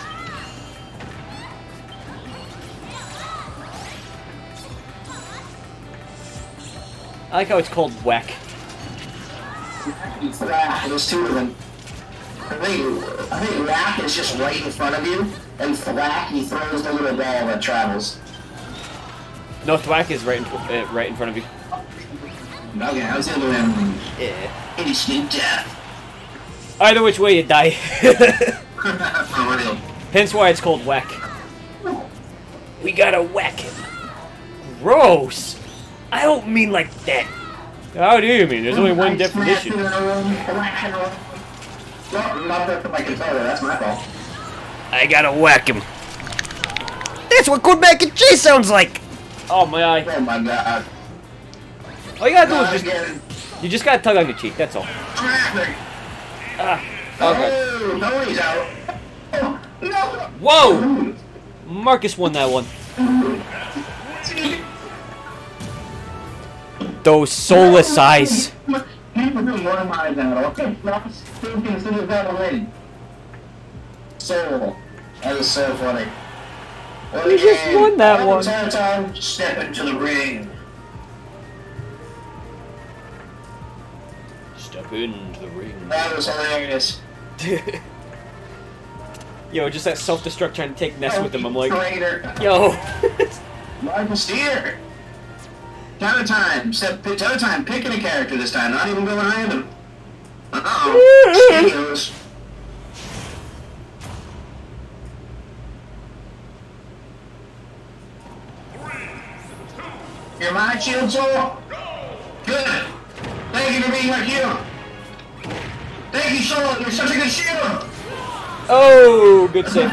I like how it's called whack. There's two of them. I think whack is just right in front of you, and thwack, he throws the little ball that travels. No, thwack is right in front of you. Okay, I was the other one. Yeah. Instant death. Either which way you die. For real. Hence why it's called whack. We gotta whack him. Gross. I don't mean like that. How do you mean? There's only one definition. No, not that for my controller, that's my fault. I gotta whack him. That's what good mac and cheese sounds like. Oh my eye. Oh my god. All you gotta do is Again. you just gotta tug on your cheek. That's all. Traffic. Ah. Okay. Oh, no, he's out. Oh, no. Whoa. Marcus won that one. Those soulless eyes. Soul. That is so funny. Well, We just won that one. Time, step into the ring. Step into the ring. That was hilarious. Yo, just that self-destruct trying to take Ness with him. I'm like, Traitor. yo. Michael Steer. Counter time. Counter time. Picking a character this time. Not even going random. Uh-oh. Studios. You're my shield soul? Good. Thank you for being my hero. Thank you, Soul. You're such a good shield. Oh, good save.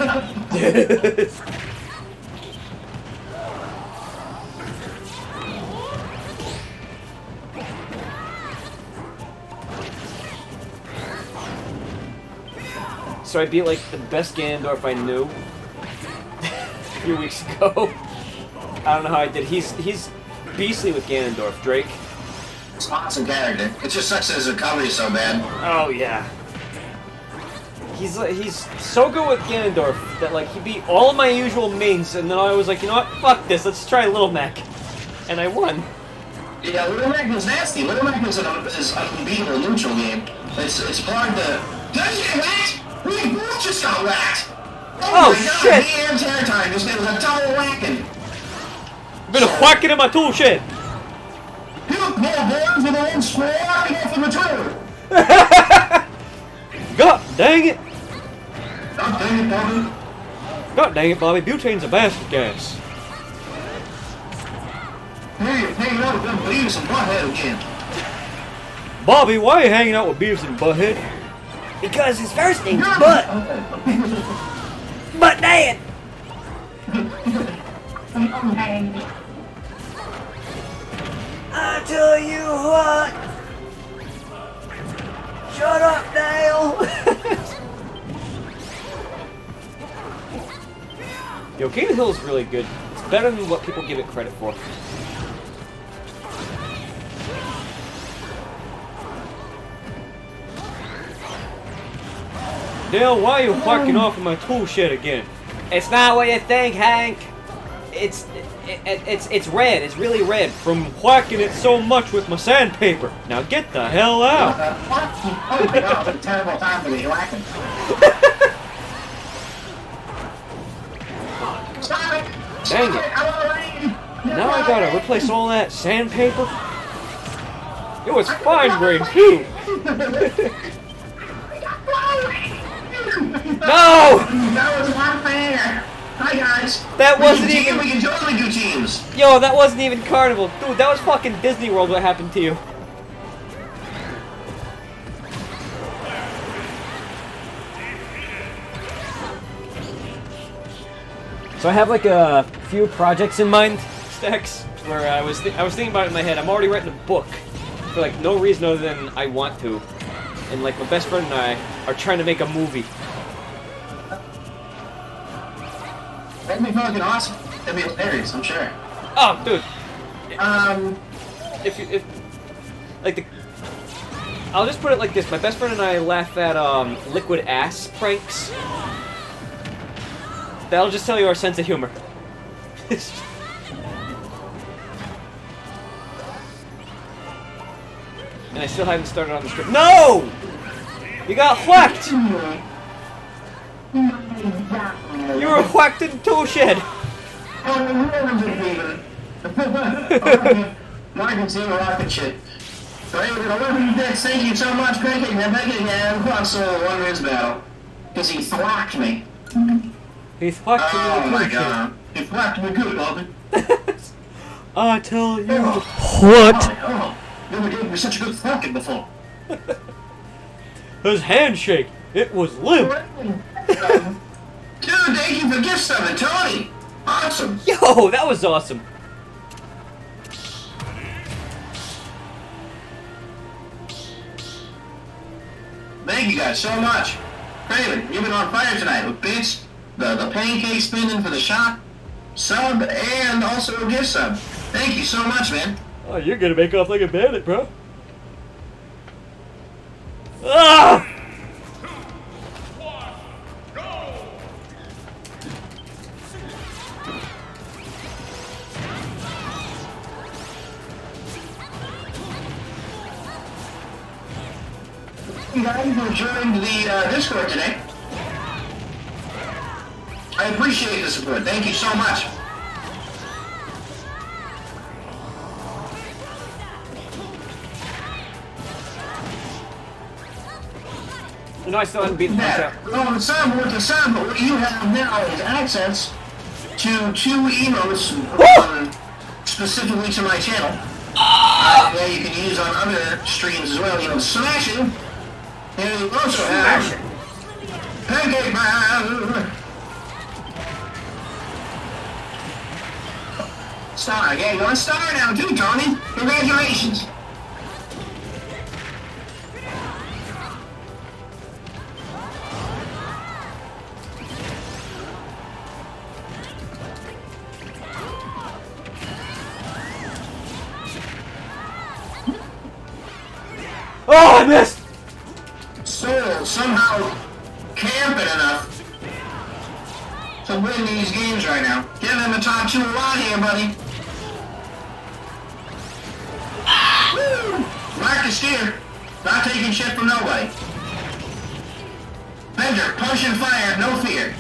So I beat like the best Ganondorf I knew a few weeks ago. I don't know how I did. He's beastly with Ganondorf, Drake. It's an awesome character. It just sucks that his recovery is so bad. Oh yeah. He's so good with Ganondorf that like he beat all of my usual mains, and then I was like, you know what? Fuck this. Let's try Little Mac, and I won. Yeah, Little Mac was nasty. Little Mac is an unbeatable neutral game. It's hard to. Did I get whacked? We both just got whacked. Oh my God, shit! Me and Terror Time. This man was a double whacking. Been whacking in my tool shit. You look more boys with their own squad here from the tour. God dang it! God dang it, Bobby. God dang it, Bobby. Butane's a bastard gas. Hey, hanging out with them Beavis and Butthead again. Bobby, why are you hanging out with Beavis and Butthead? Because his first name's Butt. Butt Dad. I tell you what. Shut up, Dale. Yo, King of the Hill is really good. It's better than what people give it credit for. Dale, why are you whacking off in my tool shed again? It's not what you think, Hank. It's red. It's really red from whacking it so much with my sandpaper. Now get the hell out. What? Oh my God, it's a terrible time to be whacking. Stop it! Dang it. I want to rain! Now I gotta replace all that sandpaper. It was fine grain too. No! That was not fair! Hi guys! That wasn't we even. can totally do teams! Yo, that wasn't even Carnival. Dude, that was fucking Disney World. What happened to you? So I have like a few projects in mind, Stacks, where I was thinking about it in my head. I'm already writing a book for like no reason other than I want to, and like my best friend and I are trying to make a movie. That'd be fucking awesome. That'd be hilarious, I'm sure. Oh, dude. Um, If like the I'll just put it like this. My best friend and I laugh at liquid ass pranks. That'll just tell you our sense of humor. And I still haven't started on the script. No! You got whacked! You were whacked in the tool shed! Martin Team Rocket Ship. Thank you so much, Pancake Man. Pancake Man also won this battle. Because he thwacked me. He thwacked me. Oh my god. He thwacked me good, Bobby. I tell you. What? Oh, never gave me such a good thwacking before. His handshake. It was limp. Dude, thank you for gift summon, Tony. Awesome. Yo, that was awesome. Thank you guys so much. Craven, you've been on fire tonight with bits, the pancake spinning for the shot, sub, and also a gift sub. Thank you so much, man. Oh, you're gonna make off like a bandit, bro. Ah! You guys who joined the Discord today. I appreciate the support. Thank you so much. You know, I still haven't beaten the punch out. Well, with the sound, but what you have now is access to 2 emotes specifically to my channel. That you can use on other streams as well. You know, smashing. And you also have Pancake Man. Star, yeah, you're a star now too, Tony. Congratulations. Oh, I missed! Soul somehow camping enough to win these games right now. Give them a top 2 a lot here, buddy. Woo! Marcus Steer, not taking shit from nobody. Bender, punch and fire, no fear.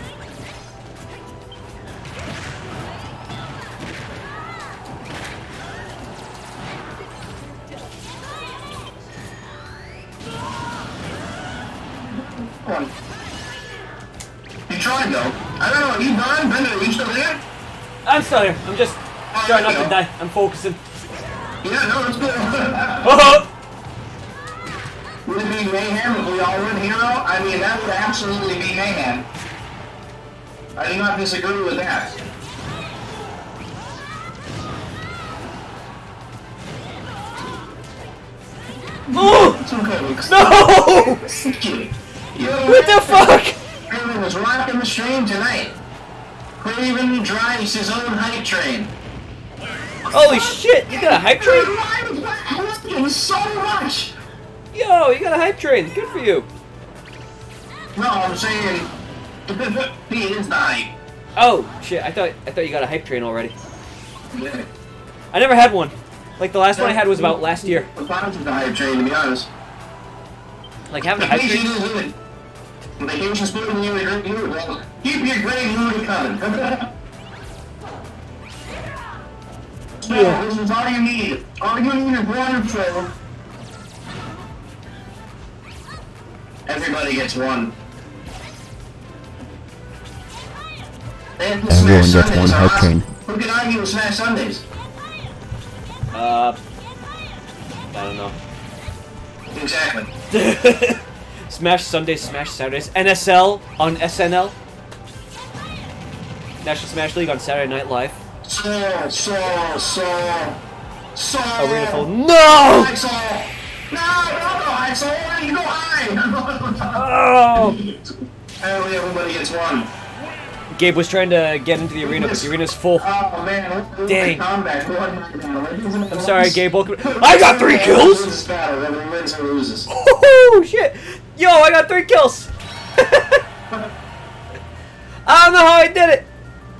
You tried though. I don't know, are you done? Bender, are you still there? I'm still here. I'm just trying not to die. I'm focusing. Yeah, no, it's good. Oh! Would it be mayhem if we all win hero? I mean, that would absolutely be mayhem. I do not disagree with that. Oh! It's okay, Luke. No! Just kidding. What the fuck? Craven was rocking the stream tonight. Craven drives his own hype train. Holy shit! You got a hype train? It was so much! Yo, you got a hype train. Good for you. No, I'm saying he is the hype. Oh shit! I thought you got a hype train already. Yeah. I never had one. Like the last one I had was about last year. The clouds of the hype train, to be honest. Like having a hype Vacation train. is good. Vacation spoon you a great mood. Well, keep your great mood coming. So, this is all you need. All you need is one trail. Everybody gets one. And Everyone gets one hype train. Who can argue with Smash Sundays? I don't know. Exactly. Smash Sundays, Smash Saturdays, NSL on SNL. National Smash League on Saturday Night Live. Arena Full. No! Axel! No, Axel! You go high! Oh! Apparently everybody gets one. Gabe was trying to get into the arena, but the arena's full. Oh man, Dang. combat. I'm sorry, Gabe. Welcome. I got 3 kills. Wins this battle, whether he wins or loses. Oh shit! Yo, I got 3 kills. I don't know how I did it.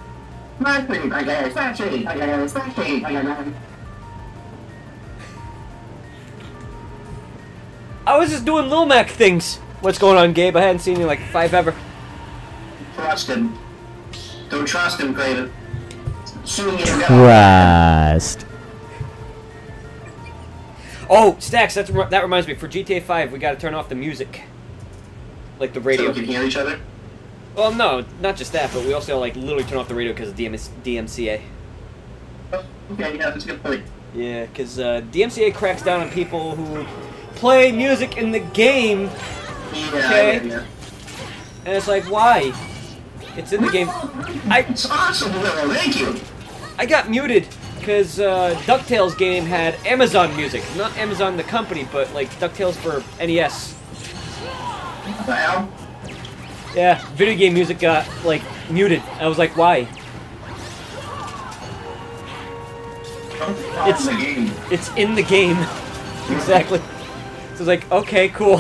I was just doing Lil Mac things. What's going on, Gabe? I hadn't seen you in like 5 ever. Trust him. Don't trust him, Craven. Soon you'll go. Trust. Oh, Stacks, that reminds me. For GTA 5, we gotta turn off the music. Like the So radio. we can hear each other? Well, no, not just that, but we also like literally turn off the radio because of DMCA. Okay, yeah, that's a good point. Yeah, because DMCA cracks down on people who play music in the game, Yeah, Okay. yeah. and it's like, why? It's in the game. It's awesome, Willow, thank you. I got muted because DuckTales game had Amazon Music, not Amazon the company, but like DuckTales for NES. Well, Yeah, video game music got like muted. I was like, why? it's a game. It's in the game. Exactly. So it's like, okay, cool.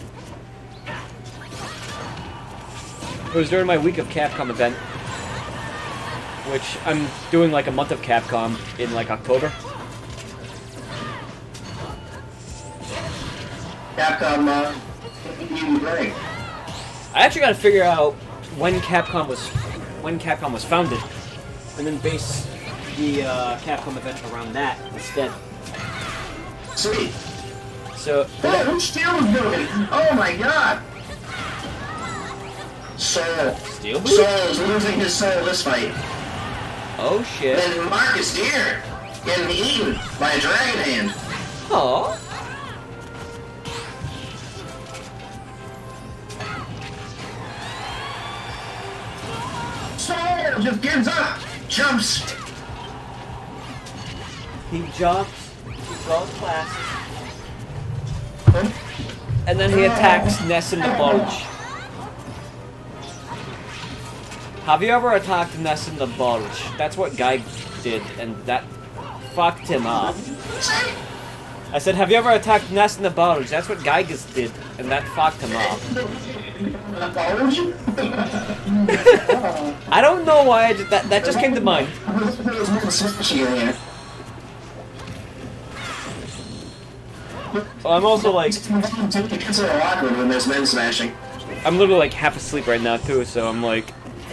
It was during my week of Capcom event, which I'm doing like a month of Capcom in like October. Capcom, you great. I actually got to figure out when Capcom was founded, and then base the Capcom event around that instead. Sweet. So Oh, who's stealing building? Oh my god! Soul. Steel Boot? Soul is losing his soul this fight. oh shit. And Marcus Deer getting eaten by a dragon hand. Aww. Soul just gives up. Jumps. He jumps, he draws class, and then he attacks Ness in the bulge. Have you ever attacked Ness in the bulge? That's what Guy did, and that fucked him up. I said, have you ever attacked Ness in the bulge? That's what Gygas did, and that fucked him up. I don't know why that just came to mind. Well, I'm also like, It's a little awkward when there's men smashing. I'm literally like half asleep right now too, so I'm like,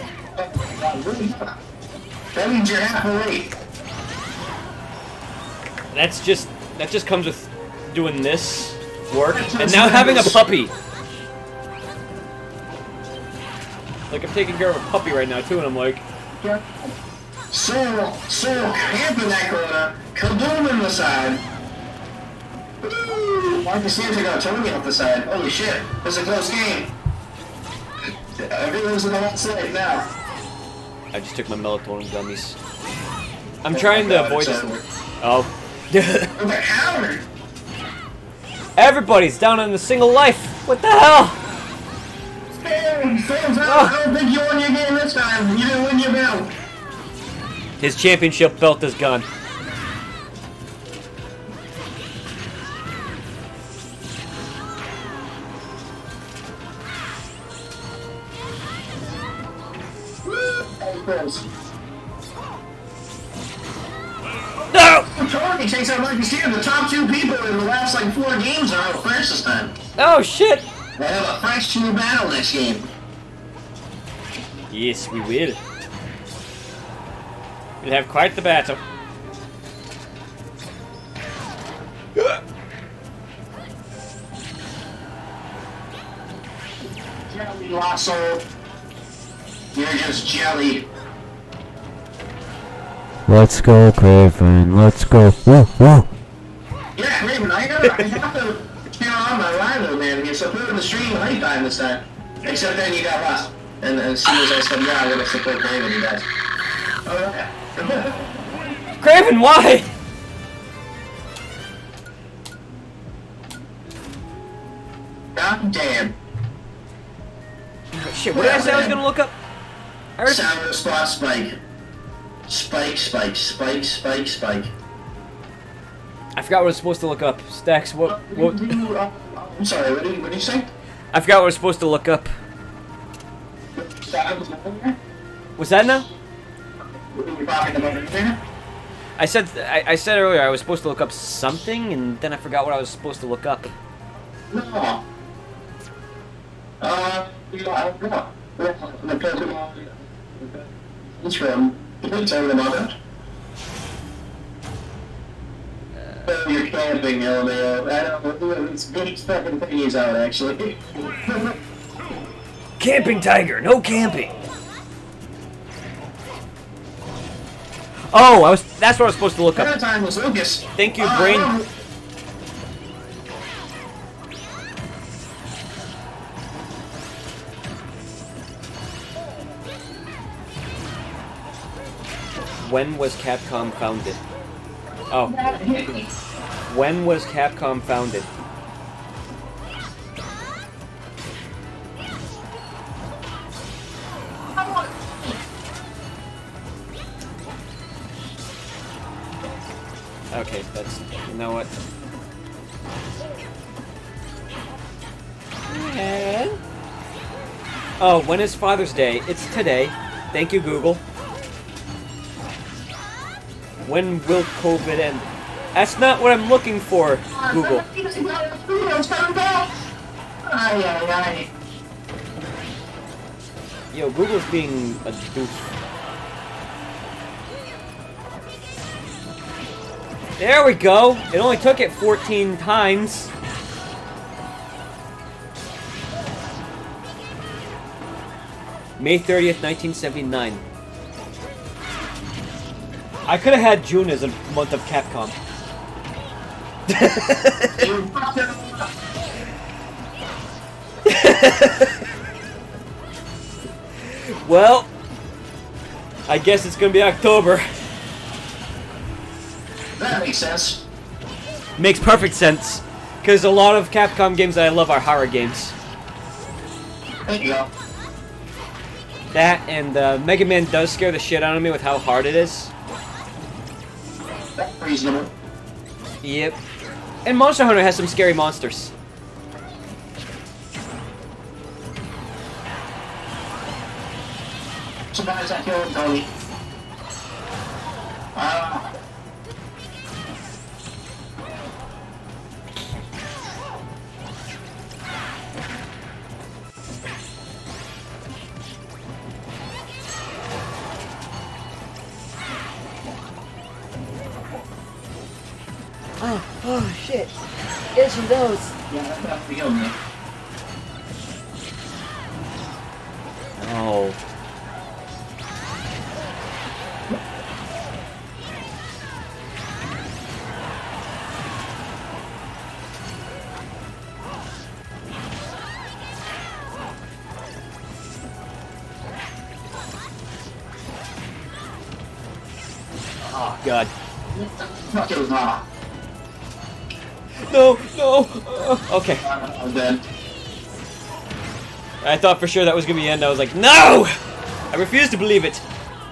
That means you're half awake. that just comes with doing this work, and now having a puppy. Like, I'm taking care of a puppy right now too, and I'm like, Soul camping that corner, kaboom in the side. Marcus Santa got Tony off the side. Holy shit, this is a close game. Everyone's in the hot side now. I just took my melatonin gummies. I'm trying to avoid this. Oh. The counter. Everybody's down in a single life. What the hell? Sam's out. I don't think you won your game this time. You didn't win your belt. His championship belt is gone. No! Tony takes out Marcus here. The top 2 people in the last like 4 games are out fresh this time. Oh shit! They have a fresh new battle this game. Yes, we will. We'll have quite the battle. Jelly, Lasso. You're just jelly. Let's go, Craven. Let's go. Whoa, whoa. Yeah, Raven, I have to turn on my rival, man. You're supporting the stream hype time this time. Except then you got lost. And as soon as I said, yeah, I'm gonna support Craven, you guys. Oh, yeah. Craven, why? God damn. Shit, what did I say I was gonna look up? I heard. Sour spot spike. Spike, spike, spike, spike, spike. I forgot what I was supposed to look up. Stacks, what? I'm sorry, what did you say? I forgot what I was supposed to look up. Was that now? I said earlier I was supposed to look up something, and then I forgot what I was supposed to look up. No. Yeah, I don't know. Instagram. You can tell them about that. You're camping, LMAO. I don't know. It's good fucking thingies out, actually. Camping Tiger, no camping. Oh, that's what I was supposed to look up. That time was Lucas. Thank you, Brain. When was Capcom founded? Oh. When was Capcom founded? Okay, that's... You know what? And... Oh, when is Father's Day? It's today. Thank you, Google. When will COVID end? That's not what I'm looking for, Google. Yo, Google's being a doof. There we go! It only took it 14 times. May 30th, 1979. I could have had June as a month of Capcom. Well, I guess it's gonna be October. That makes sense. Makes perfect sense, because a lot of Capcom games that I love are horror games. There you go. That and Mega Man does scare the shit out of me with how hard it is. That's reasonable. Yep. And Monster Hunter has some scary monsters. Sometimes I kill him, Tony. Oh shit. Itchy nose. Yeah, that's not the only. Oh. Oh god. Fucking nah. No, no. Okay. I'm dead. I thought for sure that was gonna be the end. I was like, no! I refuse to believe it.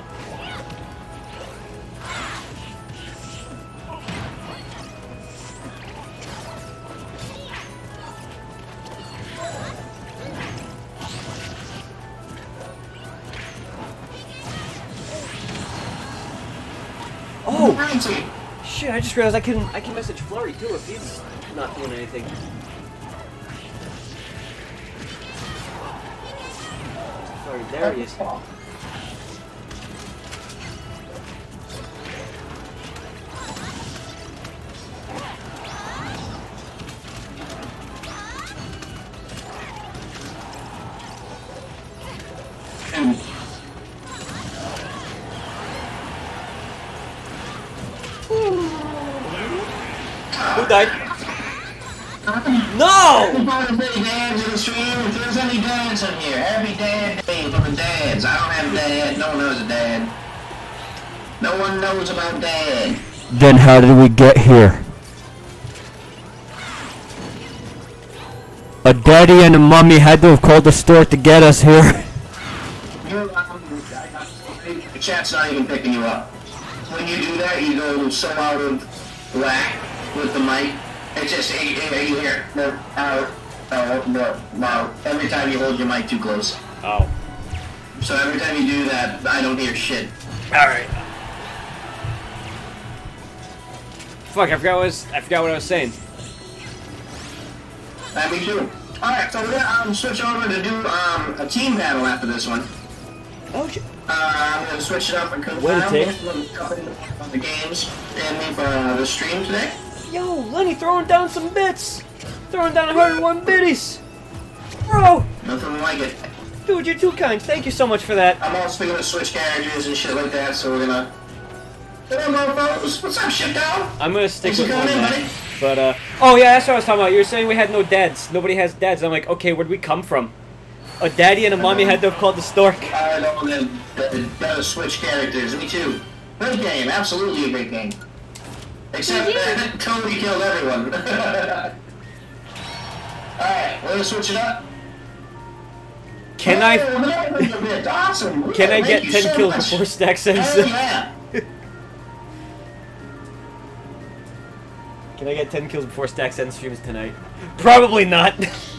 Oh! Shit, I just realized I can message Flurry too if he's not doing anything. Flurry, there he is. Who died? No! Dads in the stream. If there's any dads in here, happy dad day for the dads. I don't have a dad. No one knows a dad. No one knows about dad. Then how did we get here? A daddy and a mommy had to have called the store to get us here. You're The chat's not even picking you up. When you do that, you go so out of whack with the mic. It's just, you hear, no, every time you hold your mic too close. Oh. So every time you do that, I don't hear shit. Alright. Fuck, I forgot what I was saying. Me too. Alright, so we're gonna switch over to do a team battle after this one. Oh shit. I'm gonna switch it up and come What did it on the games and me for the stream today. Yo, Lenny throwing down some bits! Throwing down 101 biddies! Bro! Nothing like it. Dude, you're too kind. Thank you so much for that. I'm also gonna switch carriages and shit like that, so we're gonna... What's up, shit down? I'm gonna stick with coming in, buddy? But, oh yeah, that's what I was talking about. You were saying we had no dads. Nobody has dads. I'm like, okay, where'd we come from? A daddy and a mommy had to have called the stork. I know, gotta switch characters. Me too. Great game. Absolutely a great game. Except that Cody killed everyone. Alright, we're gonna switch it up. Can I Awesome. Can I get 10 kills before Stacks ends? Hell yeah. Can I get 10 kills before Stacks ends streams tonight? Probably not.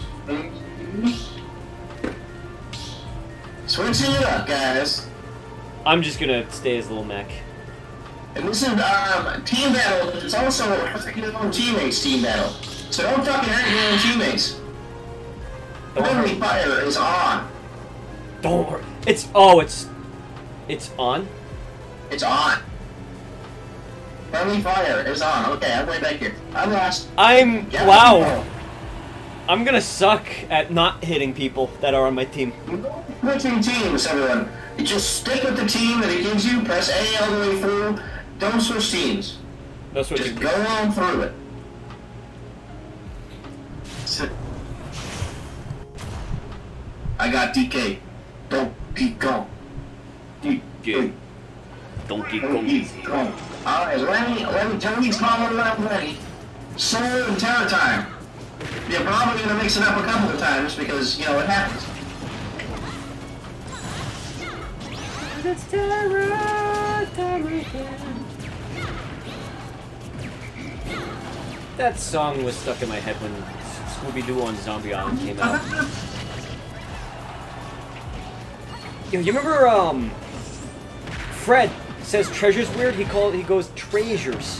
Switching it up, guys. I'm just gonna stay as Little Mac. And this is team battle. It's also your own teammates team battle. So don't fucking hurt your own teammates. Friendly fire is on. Don't worry. It's on. It's on. Friendly fire is on. Okay, I'm way back here. I'm lost. Wow. I'm gonna suck at not hitting people that are on my team. Switching teams, everyone. You just stick with the team that it gives you. Press A all the way through. Don't switch teams. No switching. Just go on through it. I got DK. Donkey Kong. DK. Donkey Kong. Alright, Lenny, Tony's calling it up, Lenny. Soul and Terror time. You're probably going to mix it up a couple of times because, you know, it happens. It's Terror again. That song was stuck in my head when Scooby-Doo on Zombie Island came out. Yo, you remember, Fred says treasure's weird? He goes treasures.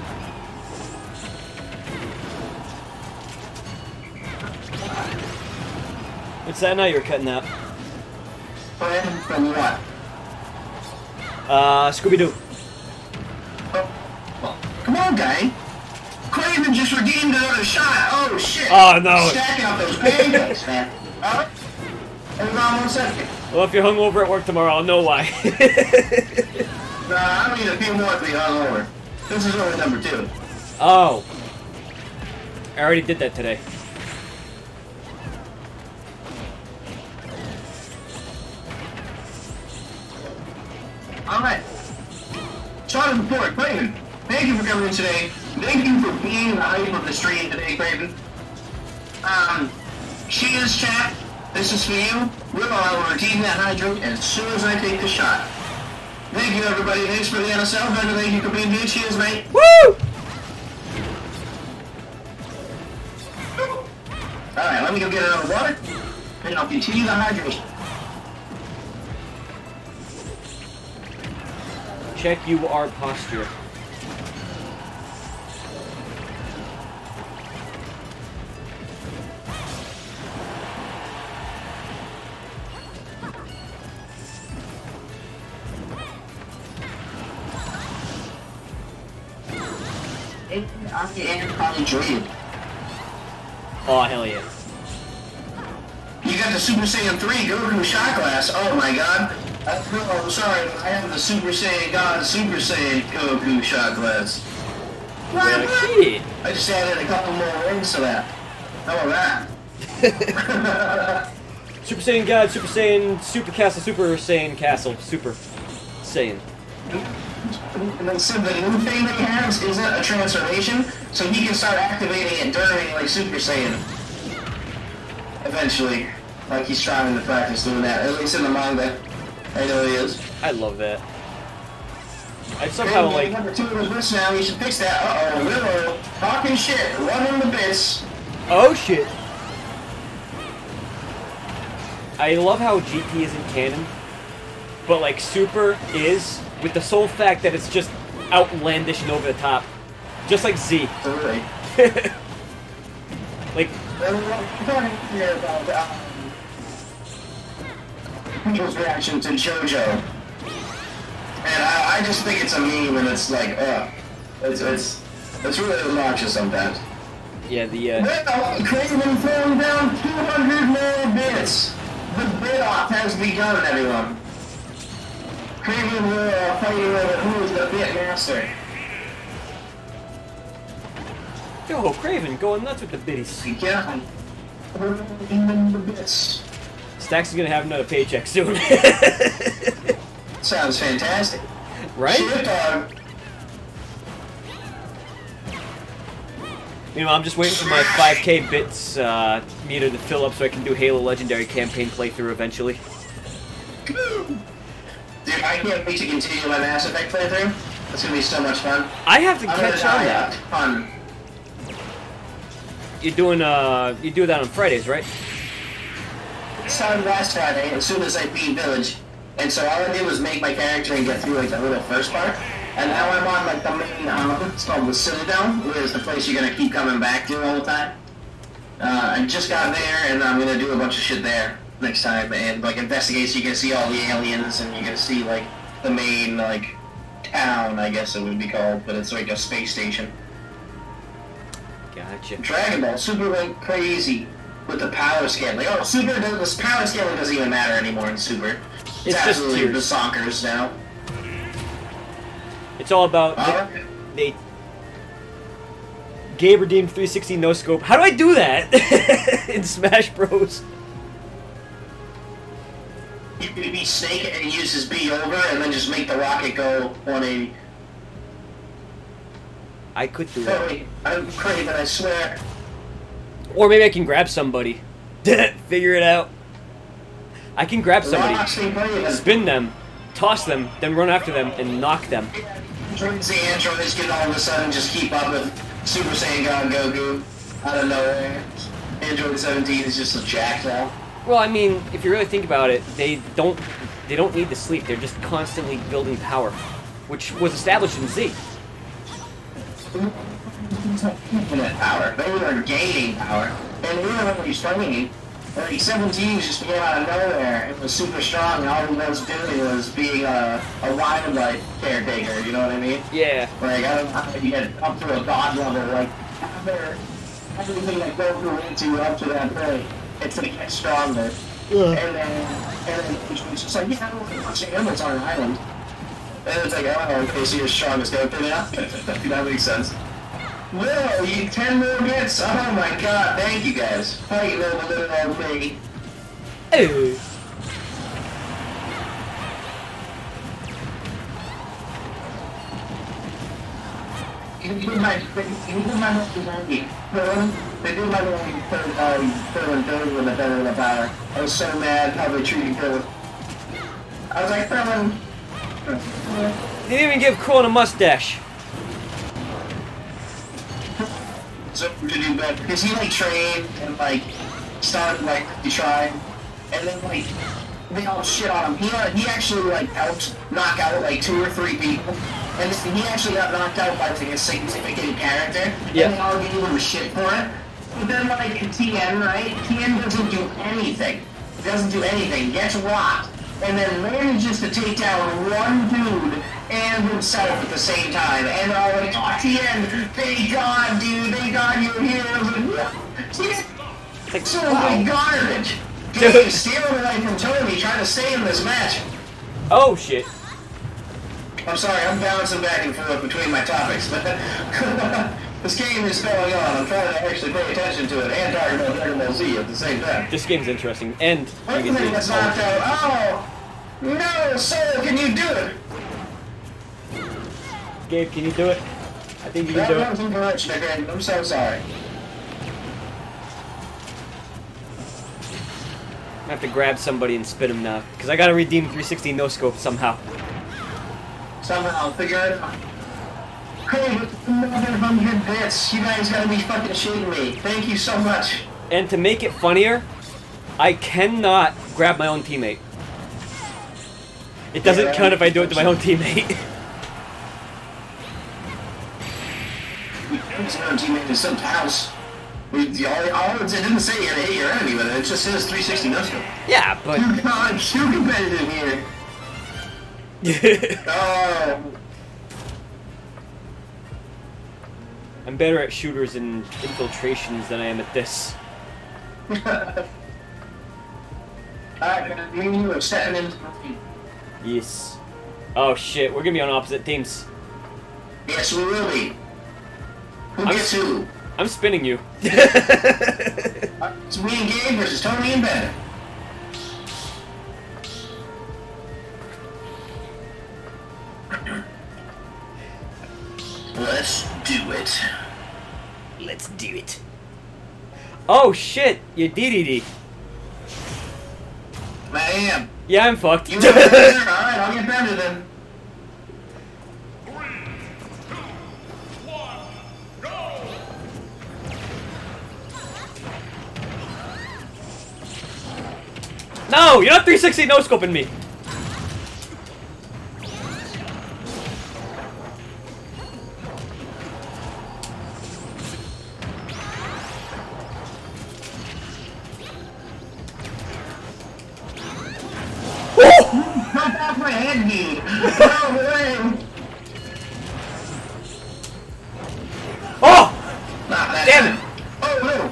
What's that now you're cutting out? Friend from what? Scooby-Doo. Oh, come on, guy. Craven just redeemed another shot. Oh, shit. Oh, no. Stacking up those pancakes, man. Alright? Hold on 1 second. Well, if you're hungover at work tomorrow, I'll know why. Nah, I don't need a few more to be hungover. This is only number 2. Oh. I already did that today. Alright. Shot of report, Craven. Thank you for coming in today. Thank you for being the hype of the stream today, Craven. She is chat. This is for you. I will redeem that hydrate as soon as I take the shot. Thank you, everybody. Thanks for the NSL. Better thank you for being here. Cheers, mate. Woo! Alright, let me go get another water, and I'll continue the hydration. Check UR posture. And probably Dream. Oh, hell yeah. You got the Super Saiyan 3 Goku shot glass. Oh my god. I'm sorry, I have the Super Saiyan God Super Saiyan Goku shot glass. Shit. I just added a couple more rings to that. How about that? Super Saiyan God, Super Saiyan, Super Castle, Super Saiyan Castle, Super Saiyan. And then so the new thing that he has isn't a transformation, so he can start activating it during, like, Super Saiyan. Eventually. Like, he's trying to practice doing that, at least in the manga. I know he is. I love that. I somehow like. Number 2 of his wrist now. You should fix that. Uh oh, Willow talking shit, running the bits. Oh shit! I love how GT isn't canon, but like Super is, with the sole fact that it's just outlandish and over the top, just like Z. Really? Like. I'm talking here about people's reaction to JoJo. And I just think it's a meme, and it's like, it's really obnoxious sometimes. Yeah, the Well, Craven throwing down 200 more bits. The bit off has begun, everyone. Craven will fighting over who is the bit master. Yo, Craven going nuts with the biddies. Yeah. The bits. Stax is gonna have another paycheck soon. Sounds fantastic. Right? Shit, dog. You know, I'm just waiting for my 5K bits meter to fill up so I can do Halo Legendary campaign playthrough eventually. Dude, I can't wait to continue my Mass Effect playthrough. It's gonna be so much fun. I have to catch on that. Fun. You do that on Fridays, right? This time last Friday, as soon as I beat Village, and so all I did was make my character and get through like the little first part. And now I'm on like the main, it's called the Citadel, which is the place you're gonna keep coming back to all the time. I just got there, and I'm gonna do a bunch of shit there next time, and like investigate, so you can see all the aliens, and you can see like the main like town, I guess it would be called, but it's like a space station. Gotcha. Dragon Ball Super went crazy with the power scaling. Oh, this power scaling doesn't even matter anymore in Super. It's just absolutely tiers. bonkers now. It's all about they Gabe redeemed 360 no scope. How do I do that in Smash Bros? You could be Snake and use his B over, and then just make the rocket go 180. I could do that. Wait, I'm Craven, I swear. Or maybe I can grab somebody. Figure it out. I can grab somebody, spin them, toss them, then run after them and knock them. The androids can all of a sudden just keep up with Super Saiyan God Goku out of nowhere. Android 17 is just a jacked now. Well, I mean, if you really think about it, they don't need to sleep. They're just constantly building power, which was established in Z. Infinite power. They were gaining power. And we were really struggling. Like 17 just came out of nowhere. It was super strong, and all he was doing was being a wildlife caretaker, you know what I mean? Yeah. Like, I don't know if you get up to a god level, like, after everything that Goku into up to that point, it's gonna get stronger. Yeah. And then it's just like, yeah, I don't want a bunch of animals on an island. And it's like, oh, okay, so you're strongest Goku now? That makes sense. Whoa, you 10 more bits? Oh my god, thank you guys. Fighting over little old me. Hey. You do my movie. They do my movie third with the better of the power. I was so mad how they treated Phil. I was like, Phil. They didn't even give Krillin a mustache. So to do better, because he like trained and like started like to try, and then like they all shit on him. He actually like helped knock out like 2 or 3 people, and he actually got knocked out by like a significant character. Yeah. And they all gave him shit for it. But then like TN, right? TN doesn't do anything. Doesn't do anything. Gets rocked, and then manages to take down one dude and himself at the same time, and they're all like, oh, TN, thank God, dude, thank God you're here. It's like, so wow. Garbage. Dude, stealing away from Tony, trying to stay in this match. Oh, shit. I'm sorry, I'm bouncing back and forth between my topics, but this game is going on. I'm trying to actually pay attention to it and talk about Dragon Ball Z at the same time. This game's interesting, and one thing that's knocked out. Oh, no, Soul, can you do it? Gabe, can you do it? I think you can do it. I'm so sorry. I have to grab somebody and spin him now. Because I gotta redeem 360 no-scope somehow. Somehow, figure it out. Hey, with another 100 bits, you guys gotta be fucking shitting me. Thank you so much. And to make it funnier, I cannot grab my own teammate. It doesn't count if I do it to my own teammate. His own teammate is some house. It didn't say you had to hit your enemy with it, it just says 360 no-scope. Yeah, but... I'm too competitive here. Oh. I'm better at shooters and infiltrations than I am at this. Alright, me and you are stepping into the team. Yes. Oh shit, we're gonna be on opposite teams. Yes, we will be. Who gets who? I'm spinning you. It's me and Gabe versus Tony and Ben. Let's do it. Let's do it. Oh shit, you DDD. I am. Yeah, I'm fucked. You want better? Alright, I'll get better then. No, you're not 360 no-scoping me. Knock off my head, dude. No way. Oh! Not that Damn it. time. Oh, no.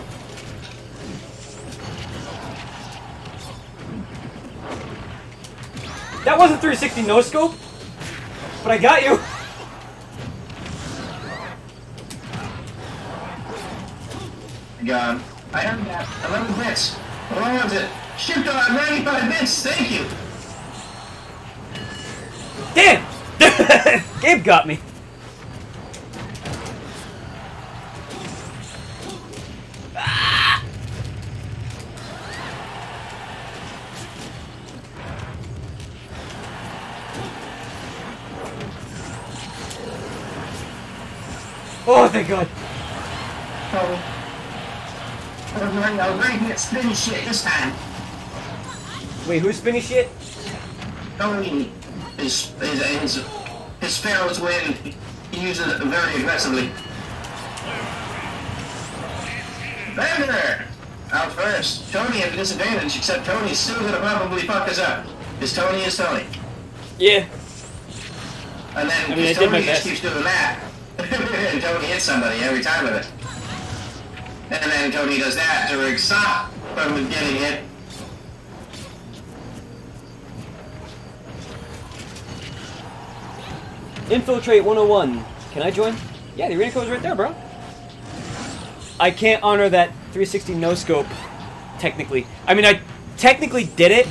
That wasn't 360 no-scope, but I got you. God. I heard that. 11 bits. What was it? Shipped on 95 bits. Thank you. Damn! Gabe got me. Ah! Oh, thank God. Oh. I was ready to get spinny shit this time. Wait, who's spinning shit? Tony. His Pharaoh's win. He uses it very aggressively. Bender! Out first. Tony at a disadvantage, except Tony's still gonna probably fuck us up. Because Tony is Tony. Yeah. And then I mean, I did my Tony just best. keeps doing that. And Tony hits somebody every time with it. And then Tony does that to stop from getting hit. Infiltrate 101. Can I join? Yeah, the arena code's right there, bro. I can't honor that 360 no-scope, technically. I mean, I technically did it.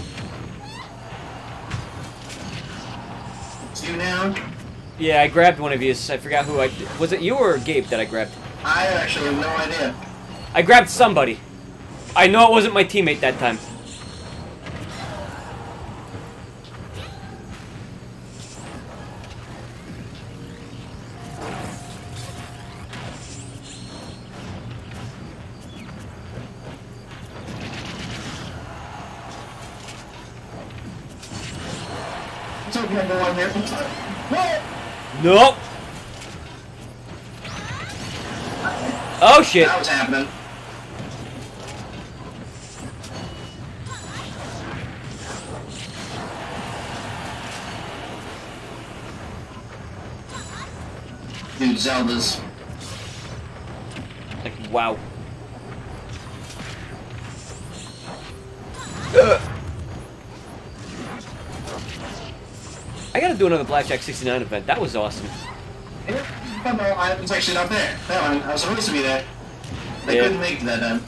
It's you now? Yeah, I grabbed one of you. I forgot who I... Was it you or Gabe that I grabbed? I actually have no idea. I grabbed somebody. I know it wasn't my teammate that time. It's okay, everyone here. Whoa! Nope. Oh shit. That was happening. Dude, Zelda's. Like, wow. I gotta do another Blackjack 69 event. That was awesome. Oh, no, I was actually not there. No, I was supposed to be there. They Yeah. couldn't make it that time.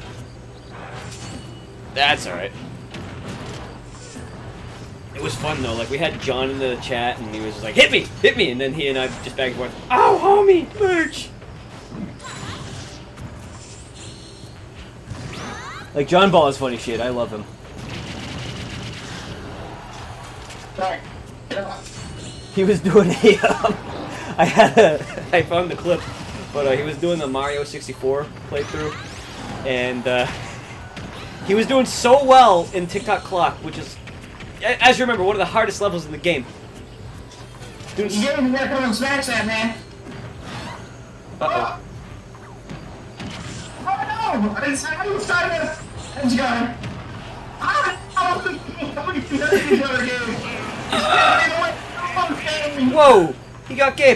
That's alright. It was fun though. Like, we had John in the chat and he was just like, hit me! Hit me! And then he and I just back and forth, oh, homie! Merch! Like, John Ball is funny shit. I love him. Sorry. Yeah. He was doing a, I found the clip, but he was doing the Mario 64 playthrough, and he was doing so well in Tick-Tock Clock, which is, as you remember, one of the hardest levels in the game. You gotta come and smash that, man. Uh-oh. Oh no! I was trying to... How's it going? Whoa! He got Gabe!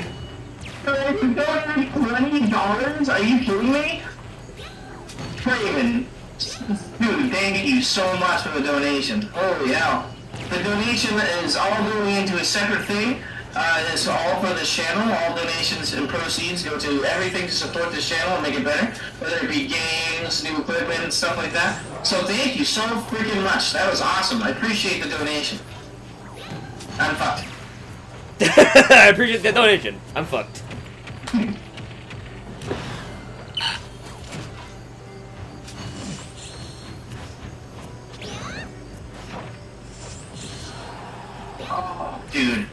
$20? Are you kidding me? Craven. Dude, thank you so much for the donation. Holy hell. The donation is all going into a separate thing. It's all for this channel. All donations and proceeds go to everything to support this channel and make it better. Whether it be games, new equipment, and stuff like that. So thank you so freaking much. That was awesome. I appreciate the donation. I'm fucked. I appreciate the donation. I'm fucked. Oh, dude.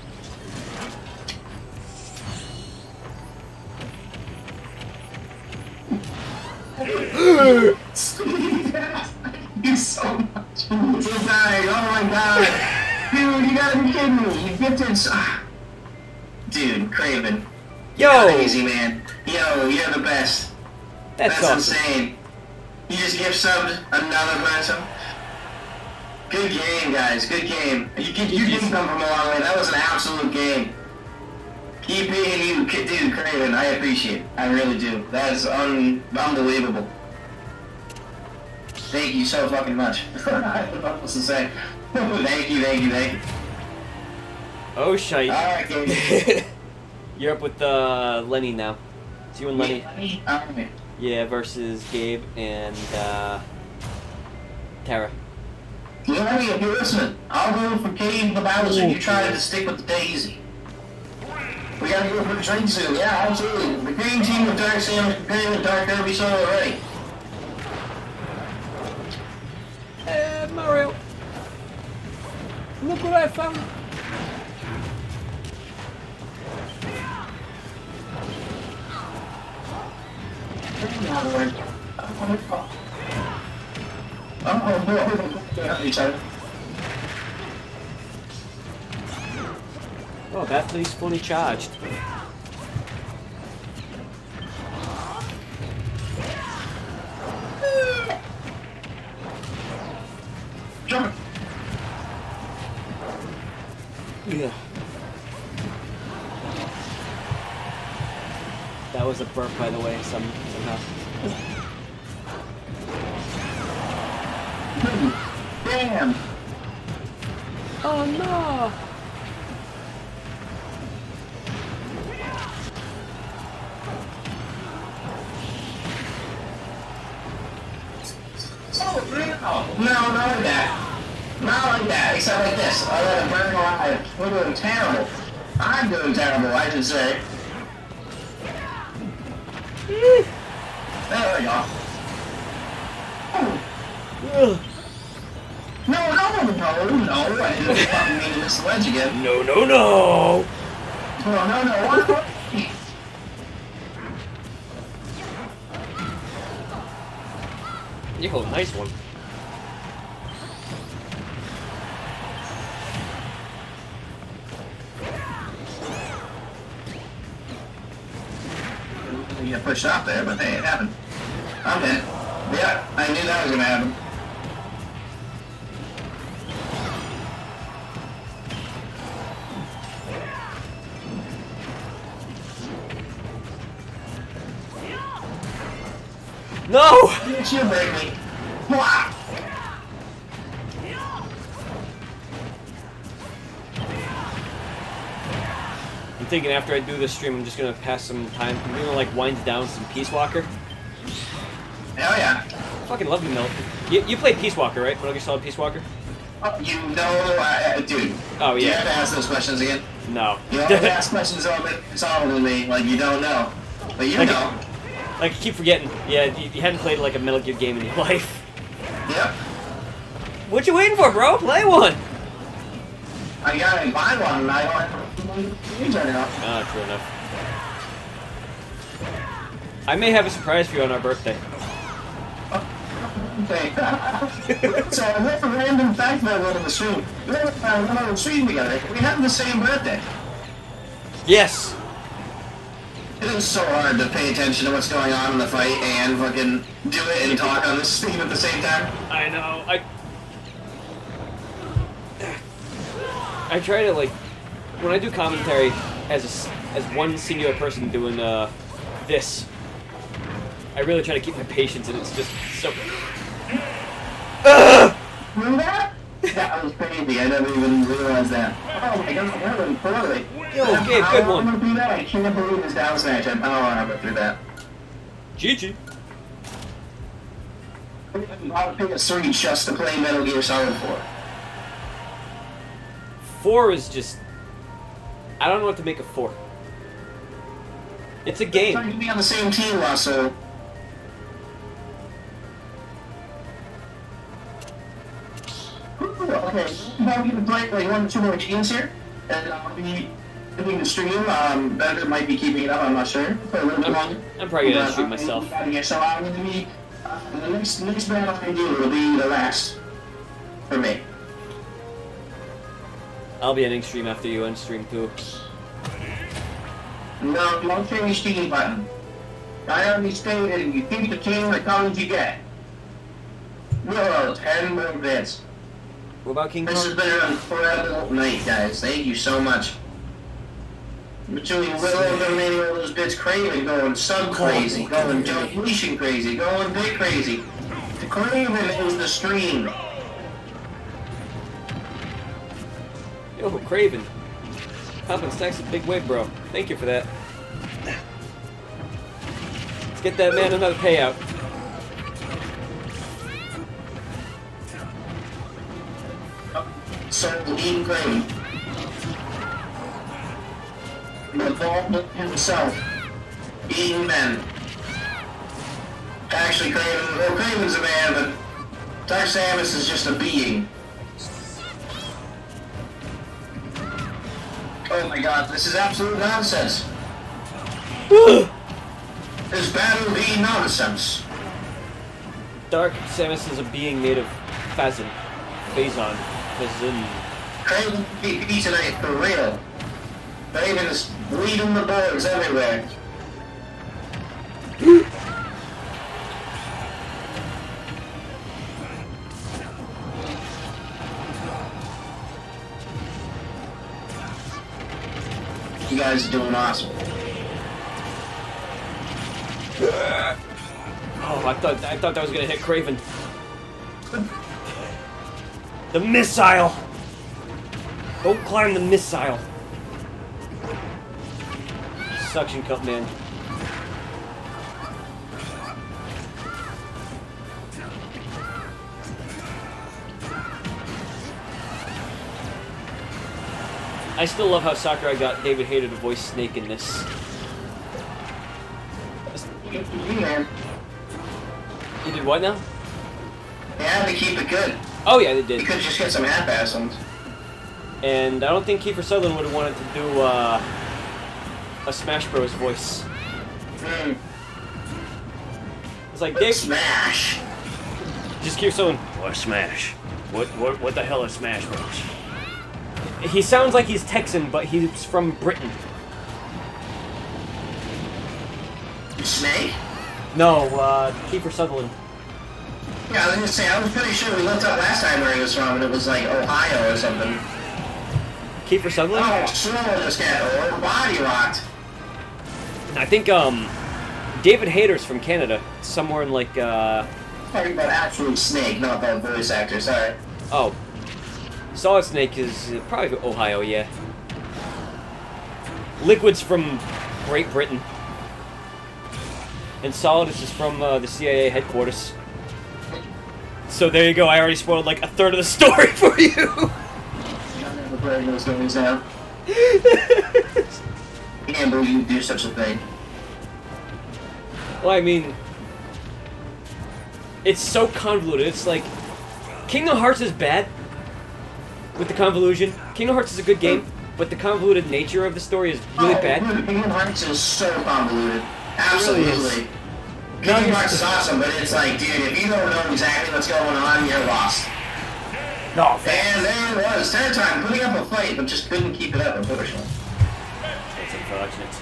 You so much. Oh my god. Dude, you gotta be kidding me. You gifted. Dude, Craven. Yo! Easy, man. Yo, you're the best. That's awesome. Insane. You just gift subbed another person. Good game, guys. Good game. You didn't come from a long way. That was an absolute game. Keep being you, dude, Craven. I appreciate it. I really do. That is unbelievable. Thank you so fucking much. I don't know what else to say. Thank you. Oh, shite. Alright, Gabe. You're up with Lenny now. It's you and Lenny. Alright. Yeah, versus Gabe and Tara. Lenny, if you're listening, I'll go for Cave the Bowser. You try to stick with the Daisy. We gotta go for the drink soon. Yeah, absolutely. The green team with Dark Samus comparing with Dark Kirby Solo already. Mario. Look what I found. Oh, Bethany's fully charged. Jump. Yeah. That was a burp, by the way, somehow. Damn. Oh no! No, not like that. Not like that, except like this. I let it burn alive. We're doing terrible. I'm doing terrible, I should say. There we go. No, I didn't fucking mean to miss the ledge again. No. No, what? Yo, nice one. You get pushed off there, but hey, it happened. I'm dead. Yeah, I knew that was gonna happen. No! Didn't you break me? Wow. I'm thinking after I do this stream, I'm just gonna pass some time. I'm gonna like wind down some Peace Walker. Hell yeah. Fucking love you, Milk. You played Peace Walker, right? Metal Gear Solid Peace Walker? You know, dude. Oh, Do you yeah. have to ask those questions again? No. You always ask questions all to me, like you don't know. But you know. Like, I keep forgetting. Yeah, you hadn't played like a Metal Gear game in your life. Yep. What you waiting for, bro? Play one! I gotta buy one, and I don't have use right now. Ah, true enough. I may have a surprise for you on our birthday. Okay. So, what a random fact that we're on the stream. We're on the stream together. We have the same birthday. Yes! It is so hard to pay attention to what's going on in the fight and fucking do it and talk on the stream at the same time. I know, I try to, like, when I do commentary as one singular person doing, this, I really try to keep my patience, and it's just so... Remember that? That was crazy. I never even realized that. Oh my god, that went poorly. Yo, Gabe, good one. Through that? I can't believe this down smash. I power armor through that. GG. I'll pick a 3 just to play Metal Gear Solid 4. 4 is just... I don't know what to make of 4. It's a game. Trying to be on the same team, Russell. Okay, I'm going to play like 1 or 2 more games here, and I'll be doing the stream. Better might be keeping it up, I'm not sure. For a little bit longer. I'm probably gonna shoot myself. So I'm going to be, the next battle I do will be the last for me. I'll be ending stream after you end stream too. No, don't change the button. I already stated you keep the team the colors you get. Willow, 10 more bits. What about King Kong? This has been an incredible night, guys. Thank you so much. Between Willow donating all those bits, Craven going sub crazy, going Junction crazy, going bit crazy. The Craven is the stream. Yo, Craven. Poppin' stacks a big weight, bro. Thank you for that. Let's get that man another payout. So, Dean Craven. The ball himself. Eating men. Actually, Craven, well, Craven's a man, but Dark Samus is just a being. Oh my god, this is absolute nonsense. This battle be nonsense. Dark Samus is a being made of Phazon. Phazon. Phazon. Craven PvP tonight, for real. Craven is bleeding the boards everywhere. You guys are doing awesome. Oh, I thought that was gonna hit Craven. The missile! Don't climb the missile. Suction cup, man. I still love how Sakurai got David Hayter to voice Snake in this. Man, You did what now? they had to keep it good. Oh yeah, they You did. could just get some half-ass ones. And I don't think Kiefer Sutherland would have wanted to do a Smash Bros. Voice. Hmm. It's like, Dave, Smash! just Kiefer Sutherland. What Smash? What the hell is Smash Bros? He sounds like he's Texan, but he's from Britain. Snake? No, Kiefer Sutherland. Yeah, I was gonna say, I was pretty sure we looked up last time where he was from, and it was like Ohio or something. Kiefer Sutherland? Oh, sure, just got body rocked. I think, David Hayter's from Canada. Somewhere in, like, Talking about actual Snake, not about voice actor, sorry. Oh. Solid Snake is probably Ohio, yeah. Liquid's from Great Britain. And Solidus is from the CIA headquarters. So there you go, I already spoiled like a third of the story for you! I'm never playing those things now. I can't believe you do such a thing. Well, I mean... It's so convoluted, it's like... Kingdom Hearts is bad, with the convolution. Kingdom Hearts is a good game, but the convoluted nature of the story is really bad. Kingdom Hearts is so convoluted. Absolutely. Kingdom Hearts is awesome, but it's like, dude, if you don't know exactly what's going on, you're lost. No, and there it was, third time, putting up a fight, but just couldn't keep it up, unfortunately. That's unfortunate.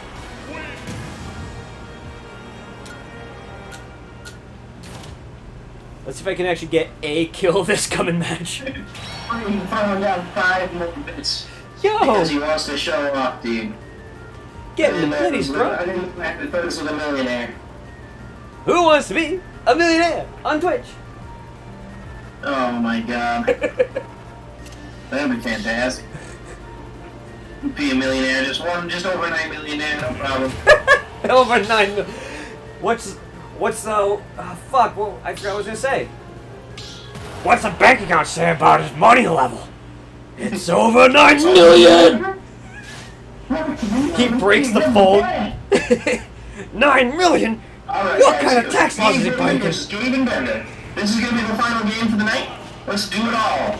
Let's see if I can actually get a kill this coming match. Finally down 5 more bits. Yo! Because he wants to show off, dude. Getting the goodies, bro. I didn't have to focus with a millionaire. Who wants to be a millionaire on Twitch? Oh my god. That'd be fantastic. Be a millionaire, just over 9 millionaire, no problem. Over 9 million. What's the fuck? Well, I forgot what I was gonna say. What's the bank account say about his money level? It's over 9 million. He breaks the phone. 9 million. Right, what kind of tax laws is he breaking? Just do even better. This is gonna be the final game for the night. Let's do it all.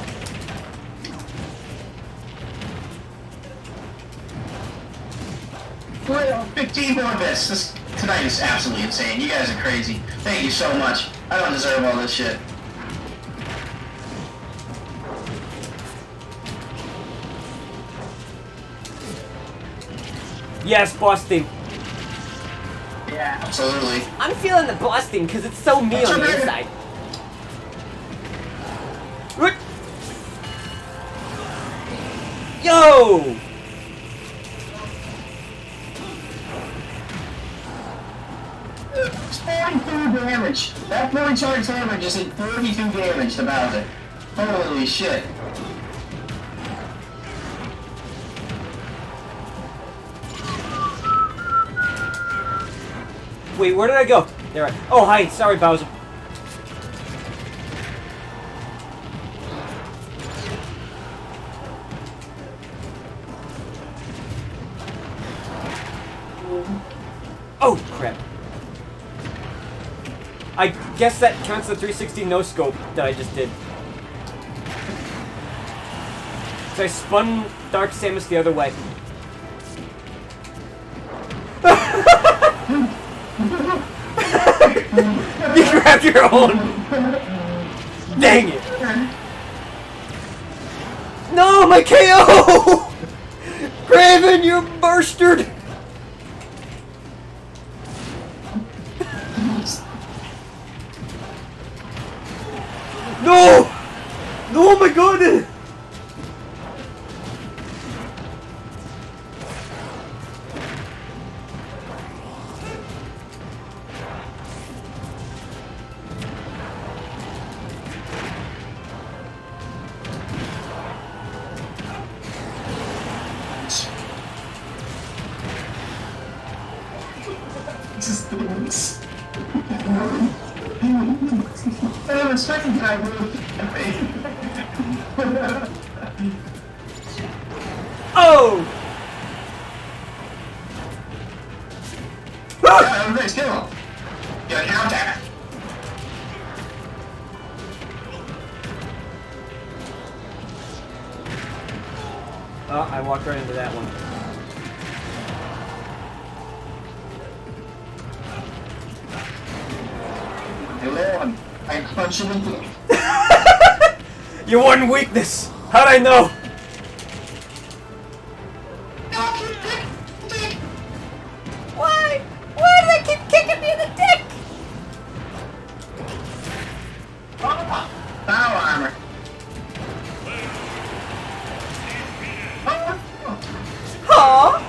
Well, 15 more bits. Tonight is absolutely insane. You guys are crazy. Thank you so much. I don't deserve all this shit. Yes, busting. Yeah, absolutely. I'm feeling the busting because it's so me on the inside. Yo! It's 42 damage. That fully charged hammer just did 32 damage to Bowser. Holy shit. Wait, where did I go? There I... Oh, hi. Sorry, Bowser. Oh, crap. I guess that counts the 360 no-scope that I just did. So I spun Dark Samus the other way. You grabbed your own! Dang it! No, my KO! Craven, you bastard! No! No, oh my god! Second time, oh! Yeah, everybody's kill him. Yeah, counter. Oh, I walked right into that one. Hello, I punch him into Your one weakness! How'd I know? Why? Why do they keep kicking me in the dick? Power armor. Huh?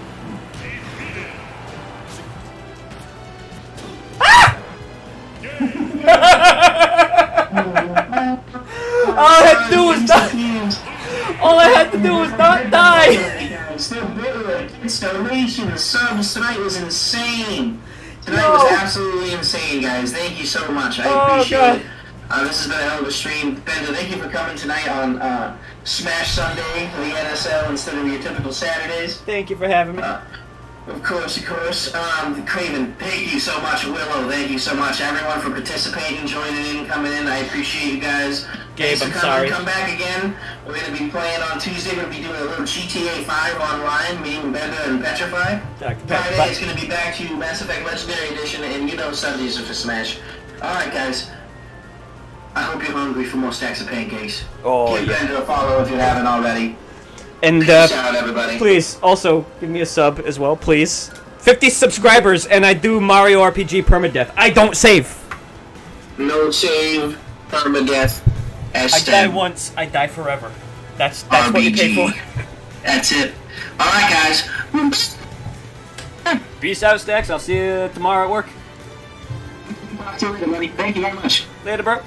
All I had to do was not. All I had to do was not die. Installation, the subs tonight was insane. Tonight was absolutely insane, guys. Thank you so much. I appreciate it. This has been a hell of a stream. Benda, thank you for coming tonight on Smash Sunday, the NSL, instead of your typical Saturdays. Thank you for having me. Of course. Craven, thank you so much. Willow, thank you so much. Everyone for participating, joining in, coming in. I appreciate you guys. Gabe, so I'm sorry. Come back again. We're going to be playing on Tuesday. We're going to be doing a little GTA 5 online, me and Benda and Petrify. Friday it's going to be back to Mass Effect Legendary Edition, and you know Sundays are for Smash. Alright, guys. I hope you're hungry for more stacks of pancakes. Oh, Give yeah. Benda a follow if you haven't already. And Peace out, everybody. please, also, give me a sub as well, please. 50 subscribers, and I do Mario RPG permadeath. I don't save. No save, permadeath, I die once, I die forever. That's RBG. what you pay for. That's it. Alright, guys. Oops. Peace out, Stacks. I'll see you tomorrow at work. Talk to you later, buddy. Thank you very much. Later, bro.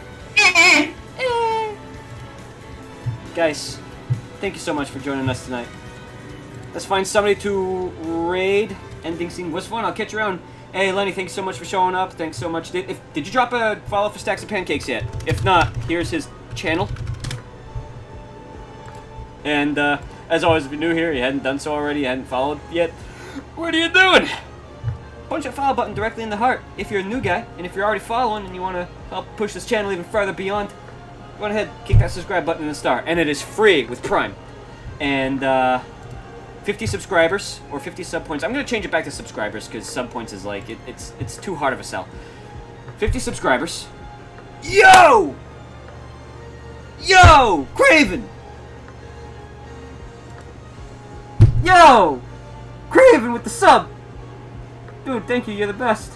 Guys, thank you so much for joining us tonight. Let's find somebody to raid. Ending scene was fun. I'll catch you around. Hey, Lenny, thanks so much for showing up. Thanks so much. Did you drop a follow for Stacks of Pancakes yet? If not, here's his channel. And as always, if you're new here, you hadn't done so already, you hadn't followed yet, what are you doing? Punch that follow button directly in the heart if you're a new guy, and if you're already following and you want to help push this channel even further beyond, go ahead, kick that subscribe button in the star, and it is free with Prime. And 50 subscribers or 50 sub points. I'm gonna change it back to subscribers because sub points is like it's too hard of a sell. 50 subscribers. Yo, Craven. Yo, Craven with the sub. Dude, thank you. You're the best.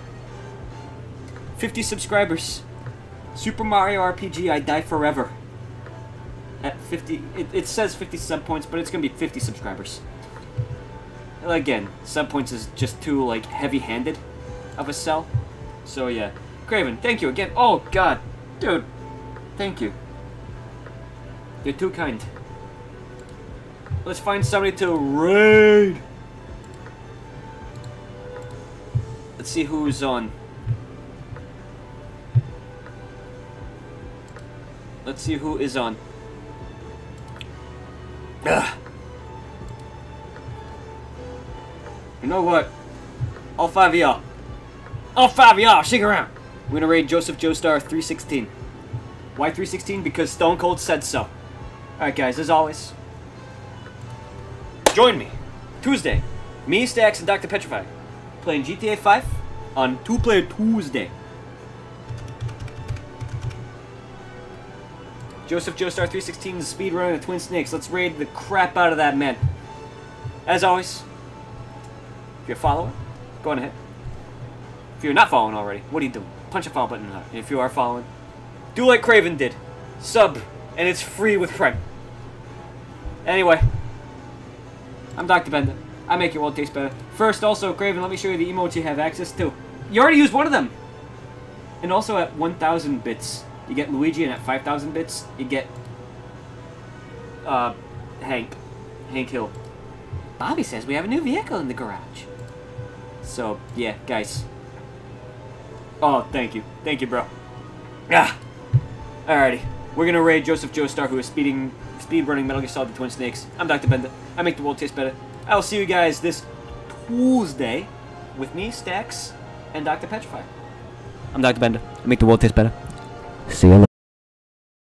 50 subscribers. Super Mario RPG. I die forever. At 50, it says 50 sub points, but it's gonna be 50 subscribers. Again, sub points is just too like heavy-handed of a sell. So yeah, Craven, thank you again. Oh God, dude, thank you. You're too kind. Let's find somebody to raid. Let's see who's on. Let's see who is on. Ugh. You know what? All five of y'all, stick around. We're gonna raid Joseph Joestar 316. Why 316? Because Stone Cold said so. Alright guys, as always, join me Tuesday. Me, Stacks, and Dr. Petrify playing GTA 5 on 2-Player Tuesday. Joseph Joestar 316 is speedrunning the Twin Snakes. Let's raid the crap out of that man. As always, if you're a follower, go on ahead. If you're not following already, what are you doing? Punch a follow button in the heart. And if you are following, do like Craven did. Sub, and it's free with Prime. Anyway, I'm Dr. Benda. I make your world taste better. First, also, Craven, let me show you the emotes you have access to. You already used one of them. And also at 1,000 bits. You get Luigi, and at 5,000 bits, you get Hank Hill. Bobby says we have a new vehicle in the garage. So, yeah, guys. Oh, thank you. Thank you, bro. Ah! Alrighty. We're gonna raid Joseph Joestar, who is speedrunning Metal Gear Solid: The Twin Snakes. I'm Dr. Benda. I make the world taste better. I will see you guys this Tuesday with me, Stacks, and Dr. Petrify. I'm Dr. Benda. I make the world taste better. See you later.